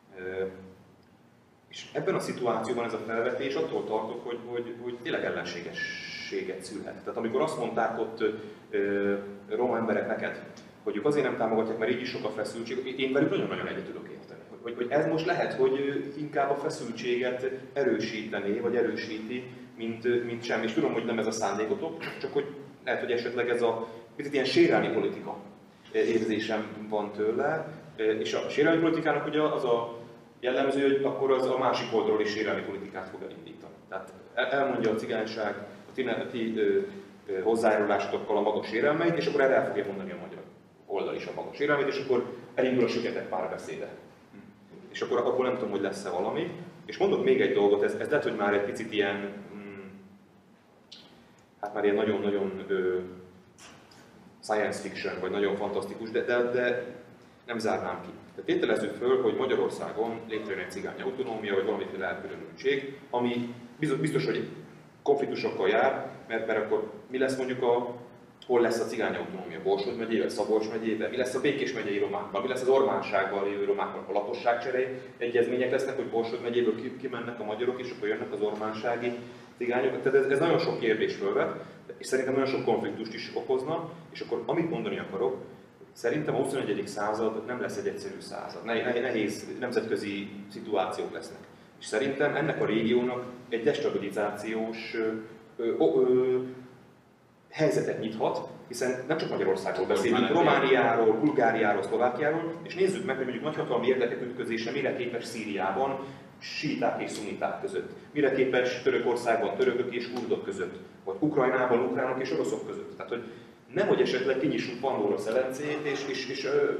És ebben a szituációban ez a felvetés attól tartok, hogy, hogy, hogy tényleg ellenségességet szülhet. Tehát amikor azt mondták ott ö, roma emberek neked, hogy ők azért nem támogatják, mert így is sok a feszültség, én velük nagyon-nagyon egyet tudok érteni. Hogy, hogy ez most lehet, hogy inkább a feszültséget erősítené, vagy erősíti, mint, mint sem. És tudom, hogy nem ez a szándékotok, csak hogy lehet, hogy esetleg ez a picit ilyen sérelmi politika érzésem van tőle. És a sérelmi politikának ugye az a jellemző, hogy akkor az a másik oldalról is sérelmi politikát fog elindítani. Tehát elmondja a cigányság a ti, a ti ö, ö, hozzájárulásokkal a magas sérelmeit, és akkor erre el fogja mondani a magyar oldal is a magas sérelmeit, és akkor elindul a süketek párbeszéde. És akkor, akkor nem tudom, hogy lesz-e valami. És mondok még egy dolgot, ez, ez lehet, hogy már egy picit ilyen, mm, hát már ilyen nagyon-nagyon science fiction, vagy nagyon fantasztikus, de, de, de nem zárnám ki. Tehát tételezzük föl, hogy Magyarországon létrejön egy cigány autonómia, vagy valamiféle elkülönültség, ami biztos, biztos, hogy konfliktusokkal jár, mert, mert akkor mi lesz mondjuk a, hol lesz a cigány autonómia, Borsod megyében, Szabolcs megyében, mi lesz a Békés megyei romákban, mi lesz az Ormánságban lévő romákban, a lakosságcserei egyezmények lesznek, hogy Borsod megyéből kimennek a magyarok, és akkor jönnek az ormánsági cigányok. Tehát ez, ez nagyon sok kérdés fölvet, és szerintem nagyon sok konfliktust is okozna, és akkor amit mondani akarok, szerintem a huszonegyedik század nem lesz egy egyszerű század, nehéz nemzetközi szituációk lesznek. És szerintem ennek a régiónak egy destabilizációs ö, ö, ö, helyzetet nyithat, hiszen nem csak Magyarországról beszélünk, Romániáról, Bulgáriáról, Szlovákiáról, és nézzük meg, hogy mondjuk nagyhatalmi érdekek ütközése mire képes Szíriában, síták és szuniták között, mire képes Törökországban törökök és kurdok között, vagy Ukrajnában ukránok és oroszok között. Tehát, hogy nehogy esetleg kinyissuk Pandora szelencét, és, és, és ö,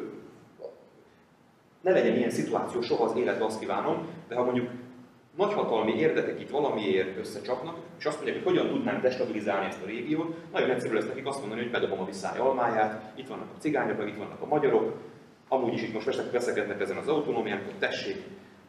ne legyen ilyen szituáció soha az életben, azt kívánom, de ha mondjuk nagyhatalmi érdekek itt valamiért összecsapnak, és azt mondják, hogy hogyan tudnánk destabilizálni ezt a régiót, nagyon egyszerű lesz nekik azt mondani, hogy bedobom a visszáj almáját, itt vannak a cigányok, meg itt vannak a magyarok, amúgy is itt most veszekednek ezen az autonómián, hogy tessék,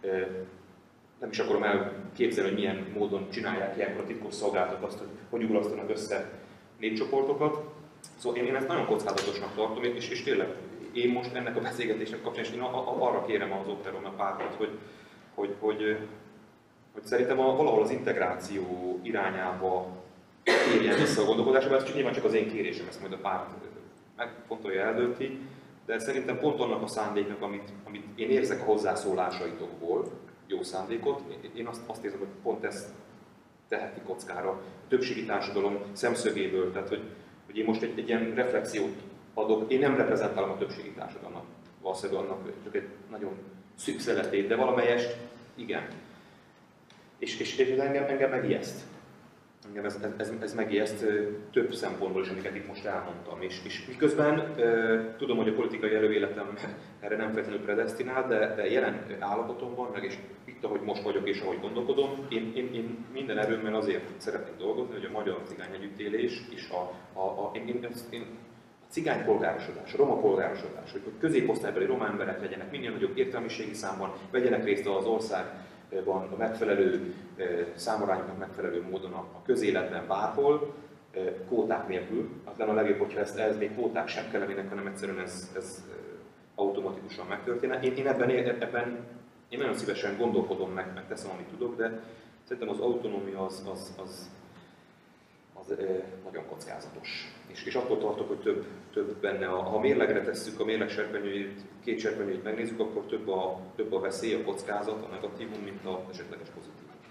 nem is akarom elképzelni, hogy milyen módon csinálják ilyenkor a titkos szolgálatok azt, hogy hogy ugrasztanak össze népcsoportokat. Szóval én, én ezt nagyon kockázatosnak tartom, és, és tényleg én most ennek a beszélgetésnek kapcsán, és én a, a, arra kérem az Opteron a pártot, hogy, hogy, hogy, hogy szerintem a, valahol az integráció irányába érjen vissza a gondolkodásba, ez csak nyilván csak az én kérésem, ezt majd a párt megfontolja, eldönti, de szerintem pont annak a szándéknak, amit, amit én érzek a hozzászólásaitokból, jó szándékot, én azt, azt érzem, hogy pont ez teheti kockára a többségi társadalom szemszögéből, tehát hogy, hogy én most egy, egy ilyen reflexiót adok, én nem reprezentálom a többségi társadalmat, valószínűleg annak csak egy nagyon szűk szeletét, de valamelyest igen. És, és, és ez engem, engem megijeszt. Engem ez, ez, ez megijeszt több szempontból is, amiket itt most elmondtam. És, és miközben e, tudom, hogy a politikai előéletem erre nem feltétlenül predesztinál, de, de jelen állapotomban, meg és itt, ahogy most vagyok és ahogy gondolkodom, én, én, én minden erőmmel azért szeretnék dolgozni, hogy a magyar cigány együttélés és a, a, a, én, én, én, a cigány polgárosodás, a roma polgárosodás, hogy, hogy középosztálybeli roma emberek legyenek minél nagyobb értelmiségi számban, vegyenek részt az ország van a megfelelő számarányoknak megfelelő módon a közéletben bárhol, kvóták nélkül. Az lenne a legjobb, hogyha ezt, ez még kvóták sem kellenének, hanem egyszerűen ez, ez automatikusan megtörténne. Én, én ebben, ebben én nagyon szívesen gondolkodom meg, meg teszem, amit tudok, de szerintem az autonómia az, az, az, az nagyon kockázatos. És, és attól tartok, hogy több, több benne, ha a mérlegre tesszük, a mérleg serpenyőjét, két serpenyőjét megnézzük, akkor több a, több a veszély, a kockázat, a negatívum, mint a esetleges pozitív.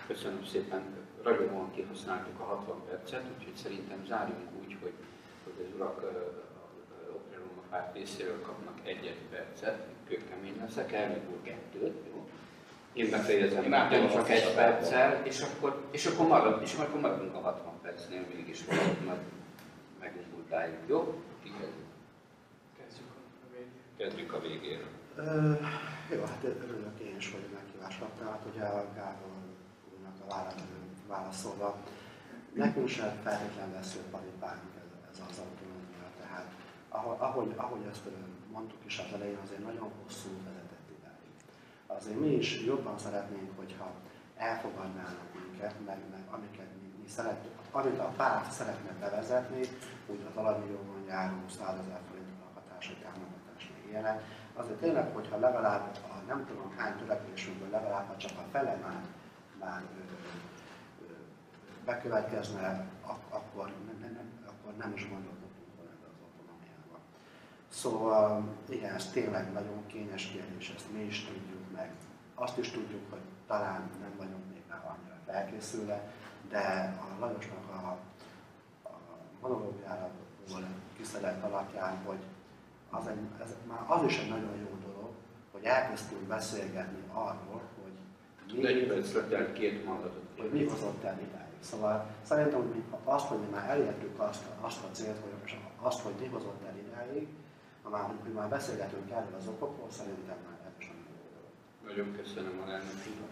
Köszönöm szépen, ragyogóan kihasználtuk a hatvan percet, úgyhogy szerintem zárjunk úgy, hogy, hogy az urak a Operóma párt részéről kapnak egy-egy percet, kőkemény leszek, elnök úr kettőt, jó? Én befejezem, Én nem csak egy perccel, és akkor, és akkor marad, és akkor maradunk a hatvan percnél, mégis valahogy majd megugultáljuk, jó? Kikezdjük. Kezdjük a végén. Kezdjük a végére. Ö, jó, hát örülök én is, hogy meghívást adtál, hát ugye a Gábor úrnak a válaszolva. Nekünk sem feltétlenül lesz jó paripánk ez, ez az autonómia, tehát ahogy, ahogy ezt mondtuk is az elején, azért nagyon hosszú vezetett idáig. Azért mi is jobban szeretnénk, hogyha elfogadnának minket, meg, meg amiket mi, mi szeretünk, amit a párt szeretne bevezetni, úgy az alapjogon járó százezer forint lakhatási támogatás, meg ilyenek. Azért tényleg, hogyha legalább a nem tudom hány törekvésünkből legalább, ha csak a fele már, már ö, ö, bekövetkezne, ak akkor, nem, nem, akkor nem is gondolkodunk volna az autonomiában. Szóval igen, ez tényleg nagyon kényes kérdés, ezt mi is tudjuk meg. Azt is tudjuk, hogy talán nem vagyunk még már annyira felkészülve, de a Lajosnak a, a monológiára kiszedett alapján, hogy az, egy, ez, már az is egy nagyon jó dolog, hogy elkezdtünk beszélgetni arról, hogy mi, egy percre két mondatot. Hogy mi hozott el idáig. Szóval szerintem, hogy azt, hogy mi már elértük azt, azt a célt, hogy azt, hogy mi hozott el idáig, ha már, hogy már beszélgetünk erről az okokról, szerintem már ez sem jó dolog. Nagyon köszönöm a elnök úr.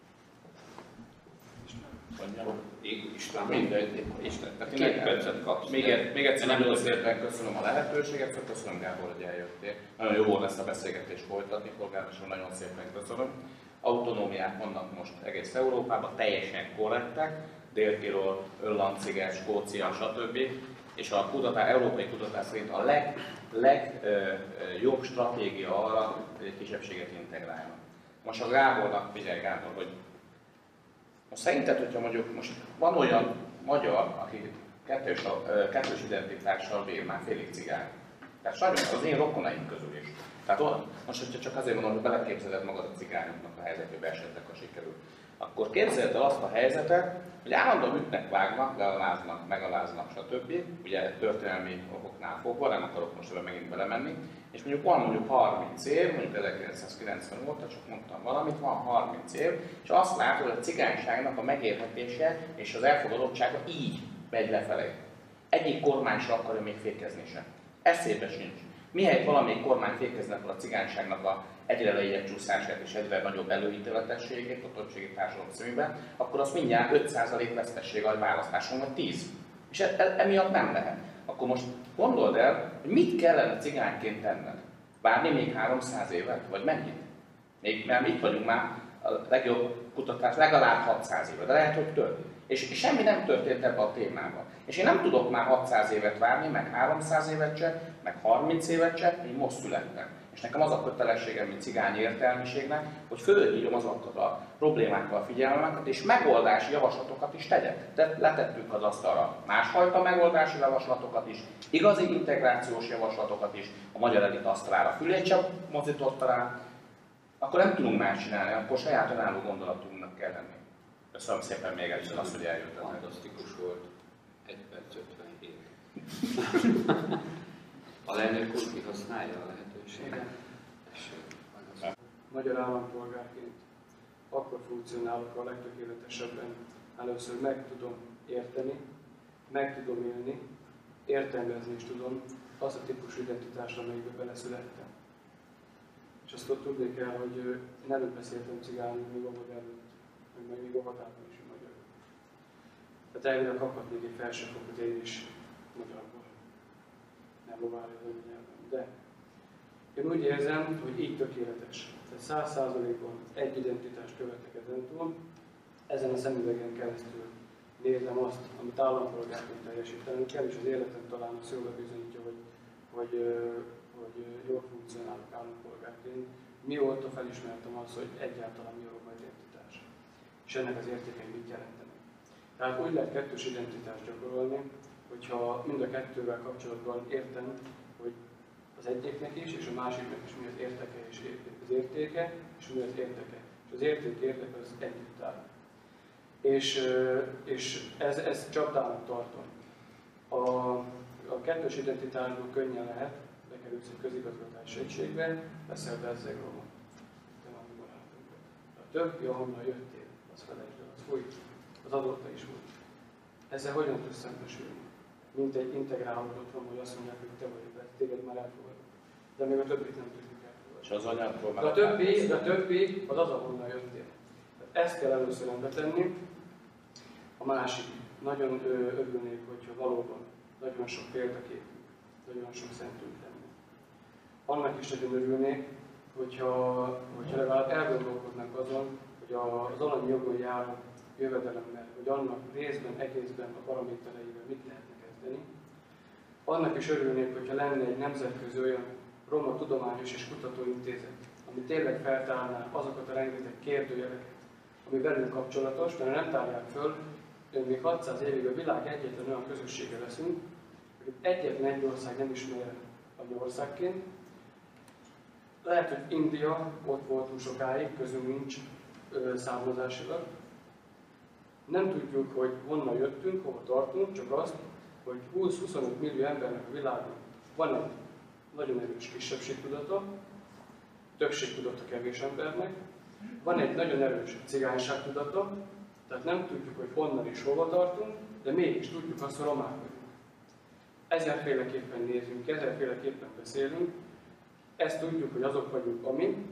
István, mindegy, Isten. Két percet kapsz. Még, még egyszer nagyon szépen köszönöm a lehetőséget, szóval köszönöm Gábor, hogy eljöttél. Nagyon jó volt ezt a beszélgetést folytatni, polgármester, nagyon szépen köszönöm. Autonómiák vannak most egész Európában, teljesen korrektek, Dél-Tirol, Irland-sziget, Skócia, stb. És a kutatás, európai kutatás szerint a legjobb stratégia arra, hogy egy kisebbséget integráljanak. Most a Gábornak, figyelj Gábor, hogy most szerinted, hogyha mondjuk most van olyan magyar, aki kettős, kettős identitással bír, már félig cigány. Tehát sajnos az én rokonaim közül is. Tehát most, hogyha csak azért mondom, hogy beleképzeled magad a cigányoknak a helyzetébe esetleg, ha sikerül, akkor képzeld el azt a helyzetet, hogy állandóan ütnek, vágnak, lealáznak, megaláznak, stb. Ugye történelmi okoknál fogva, nem akarok most ebben megint belemenni, és mondjuk van mondjuk harminc év, mondjuk ezerkilencszázkilencven óta, csak mondtam valamit, van harminc év, és azt látod, hogy a cigányságnak a megélhetése és az elfogadottsága így megy lefelé. Egyik kormány sem akarja még fékezni sem. Eszébe sincs. Mihelyt valamelyik kormány fékezne fel a cigányságnak a egyre lejjebb csúszását és egyre nagyobb előítéletességét a többségi társadalom szemében, akkor az mindjárt öt százalék vesztesség a választáson, vagy tíz. És e e emiatt nem lehet. Akkor most gondold el, hogy mit kellene cigányként tenned? Várni még háromszáz évet? Vagy mennyit? Még, mert itt vagyunk már a legjobb kutatás, legalább hatszáz éve, de lehet, hogy több. És, és semmi nem történt ebben a témában. És én nem tudok már hatszáz évet várni, meg háromszáz évet se, meg harminc évet se, hogy most születtem. És nekem az a kötelességem, mint cigány értelmiségnek, hogy fölhívom azokat a problémákkal a figyelmemet, és megoldási javaslatokat is tegyek. De letettük az asztalra másfajta megoldási javaslatokat is, igazi integrációs javaslatokat is, a magyar elit asztalára fülét sem mozította rá, akkor nem tudunk más csinálni, akkor saját önálló gondolatunknak kell lenni. Köszönöm szépen még egyszer azt, hogy eljöttem. Fantasztikus volt. egy perc ötvenhét. A elnök úr kihasználja a lehetőséget. Magyar állampolgárként akkor funkcionálok a legtökéletesebben. Először meg tudom érteni, meg tudom élni, értelmezni is tudom azt a típusú identitást, amelyikbe beleszülettem. És azt ott tudni kell, hogy én előbb beszéltem cigányul, még óvod előtt, meg még óvodában is magyar. Tehát elvileg kaphatnék egy felsőfokot én is magyarból. Nem loválja az anyanyelven. De én úgy érzem, hogy így tökéletes. Tehát száz százalékon egy identitást követek ezentúl, ezen a szemüvegen keresztül nézem azt, amit állampolgárként teljesítenünk kell, és az életem talán azt jól bizonyítja, hogy, hogy, hogy jól funkcionálok állampolgárként. Mióta felismertem azt, hogy egyáltalán mi a roma identitás, és ennek az értékei mit jelentenek. Tehát úgy lehet kettős identitást gyakorolni, hogyha mind a kettővel kapcsolatban értem, hogy az egyiknek is, és a másiknak is mi az értéke és az értéke, és mi az értéke. És az érték érdeke az együtt áll. És, és ez, ez csapdának tartom. A, a kettős identitásból könnyen lehet, bekerülsz egy közigazgatási egységbe, leszel bezzeg róla. Te van mi barátunkat. A többi, ahonnan jöttél, az felejtsd el, az fújt, az adott is volt. Ezzel hogyan tudsz szembesülni? Mint egy integrálódott van, hogy azt mondják, hogy te vagy, mert téged már elfogadok. De még a többit nem tudjuk elfogadni. És az anyádról már a többi, a többi az az, ahonnan jöttél. Tehát ezt kell először betenni. A másik, nagyon örülnék, hogyha valóban nagyon sok példaképünk, nagyon sok szentünk lenne. Annak is nagyon örülnék, hogyha, hogyha legalább elgondolkodnak azon, hogy az alany jogon járó jövedelemmel, hogy annak részben, egészben a paramétereivel mit lehetne kezdeni. Annak is örülnék, hogyha lenne egy nemzetközi olyan Roma Tudományos és Kutatóintézet, ami tényleg feltárná azokat a rengeteg kérdőjeleket, ami velünk kapcsolatos, mert nem tárják föl, még hatszáz évig a világ egyetlen olyan közössége leszünk, hogy egyetlen egy ország nem ismer anyaországként. Lehet, hogy India, ott voltunk sokáig, közünk nincs ö, származásilag. Nem tudjuk, hogy honnan jöttünk, hova tartunk, csak azt, hogy húsz-huszonöt millió embernek a világon van egy nagyon erős kisebbségtudata, többségtudata kevés embernek, van egy nagyon erős cigányságtudata, tehát nem tudjuk, hogy honnan és hova tartunk, de mégis tudjuk azt, hogy romák vagyunk. Ezerféleképpen nézünk, ezerféleképpen beszélünk, ezt tudjuk, hogy azok vagyunk, ami,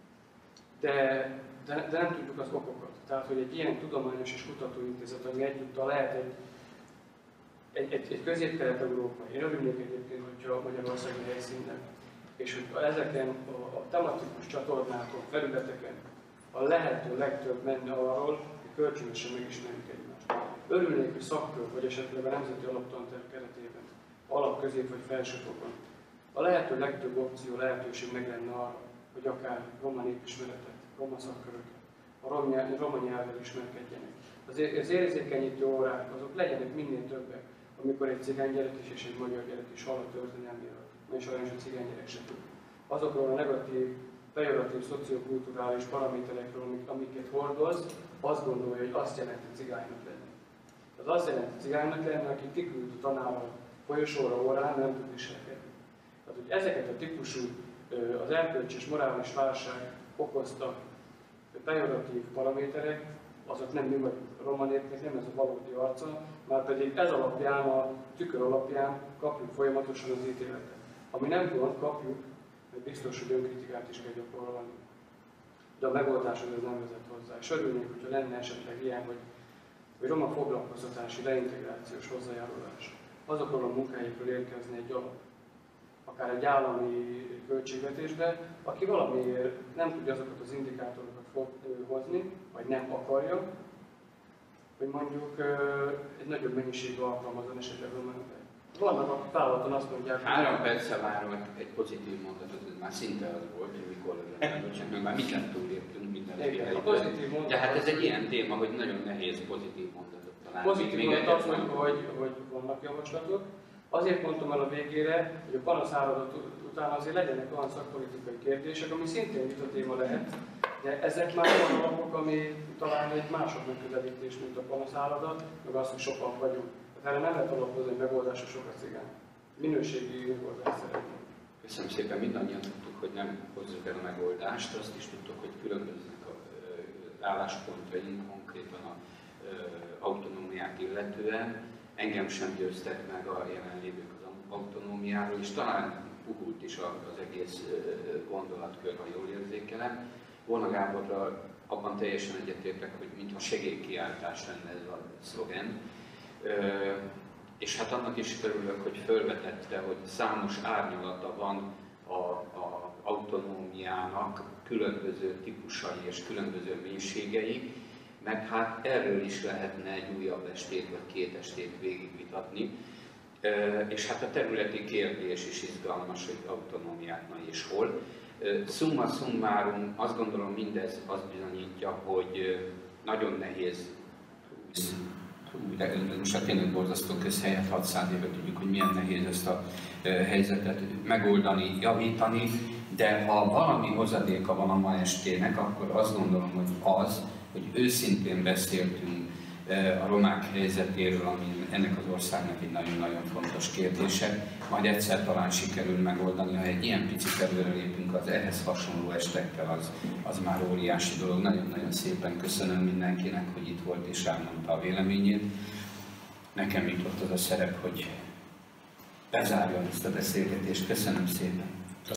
de, de, de nem tudjuk az okokat. Tehát, hogy egy ilyen tudományos és kutatóintézet, ami egyúttal lehet egy, egy, egy, egy közép-kelet-európai, én örülnék egyébként, hogyha Magyarországi helyszínen, és hogy ezeken a, a tematikus csatornákon, felületeken a lehető legtöbb menne arról, hogy kölcsönösen megismerjük egymást. Örülnék, hogy szakkör, vagy esetleg a Nemzeti Alaptanterv keretében, alap, közép vagy felsőfokon a lehető legtöbb opció, lehetőség meg lenne arra, hogy akár roma népismeretet, roma szakköröket, a roma, roma nyelvvel ismerkedjenek. Az, az érzékenyítő órák, azok legyenek minél többek, amikor egy cigány gyerek is és egy magyar gyerek is hall a történelméről, és sajnos a cigány gyerek se tud. Azokról a negatív, pejoratív, szociokulturális paraméterekről, amiket hordoz, azt gondolja, hogy azt jelenti cigánynak lenni. Tehát azt jelenti cigánynak lenni, aki kiküld a tanárral folyosóra, órán, nem tud viselkedni. Tehát, hogy ezeket a típusú, az erkölcsi és morális válság okozta pejoratív paraméterek, azok nem mi vagyunk. A roma népnek nem ez a valódi arca, már pedig ez alapján, a tükör alapján kapjuk folyamatosan az ítéletet. Ami nem gond, kapjuk, mert biztos, hogy önkritikát is kell gyakorolni. De a megoldás az nem vezet hozzá. És örülnék, hogyha lenne esetleg ilyen, hogy, hogy roma foglalkoztatási reintegrációs hozzájárulás. Azokról a munkáikról érkezne egy alap, akár egy állami költségvetésbe, aki valamiért nem tudja azokat az indikátorokat hozni, vagy nem akarja, hogy mondjuk egy nagyobb mennyiségű alkalmazon esetleg önmagukban. Vannak a vállalaton azt mondják, három perccel várva egy pozitív mondatot, ez már szinte az volt, hogy mikor legyen, már mindent túléptünk, mindenféle. De hát ez egy ilyen téma, hogy nagyon nehéz pozitív mondatot találni. Pozitív mondat azt mondjuk, hogy, hogy vannak javaslatok. Azért mondtam el a végére, hogy a panaszáradat után azért legyenek olyan szakpolitikai kérdések, ami szintén vita téma lehet, de ezek már olyan alapok, ami talán egy mások megközelítés, mint a panaszáradat, meg azt, hogy sokan vagyunk. Tehát erre nem lehet alapozni, hogy megoldásra sok a cigány. Minőségi megoldást szeretnénk. Köszönöm szépen, mindannyian tudtuk, hogy nem hozzuk el a megoldást, azt is tudtuk, hogy különböznek az álláspontjaink konkrétan az autonómiát illetően. Engem sem győztek meg a jelenlévők az autonómiáról, és talán puhult is az egész gondolatkör, ha jól érzékelem. Volna Gáborral abban teljesen egyetértek, hogy mintha segélykiáltás lenne ez a szlogen. És hát annak is örülök, hogy felvetette, hogy számos árnyalata van az autonómiának, különböző típusai és különböző mélységei, meg hát erről is lehetne egy újabb estét vagy két estét végigvitatni. És hát a területi kérdés is izgalmas, hogy autonómiát na és hol. Summa summarum, azt gondolom mindez azt bizonyítja, hogy nagyon nehéz, de most a tényleg borzasztó közhelyet, hatszáz éve tudjuk, hogy milyen nehéz ezt a helyzetet megoldani, javítani, de ha valami hozadéka van a ma estének, akkor azt gondolom, hogy az, hogy őszintén beszéltünk a romák helyzetéről, ami ennek az országnak egy nagyon-nagyon fontos kérdése. Majd egyszer talán sikerül megoldani, ha egy ilyen picit előre lépünk az ehhez hasonló estekkel, az, az már óriási dolog. Nagyon-nagyon szépen köszönöm mindenkinek, hogy itt volt és elmondta a véleményét. Nekem jutott az a szerep, hogy bezárjam ezt a beszélgetést. Köszönöm szépen!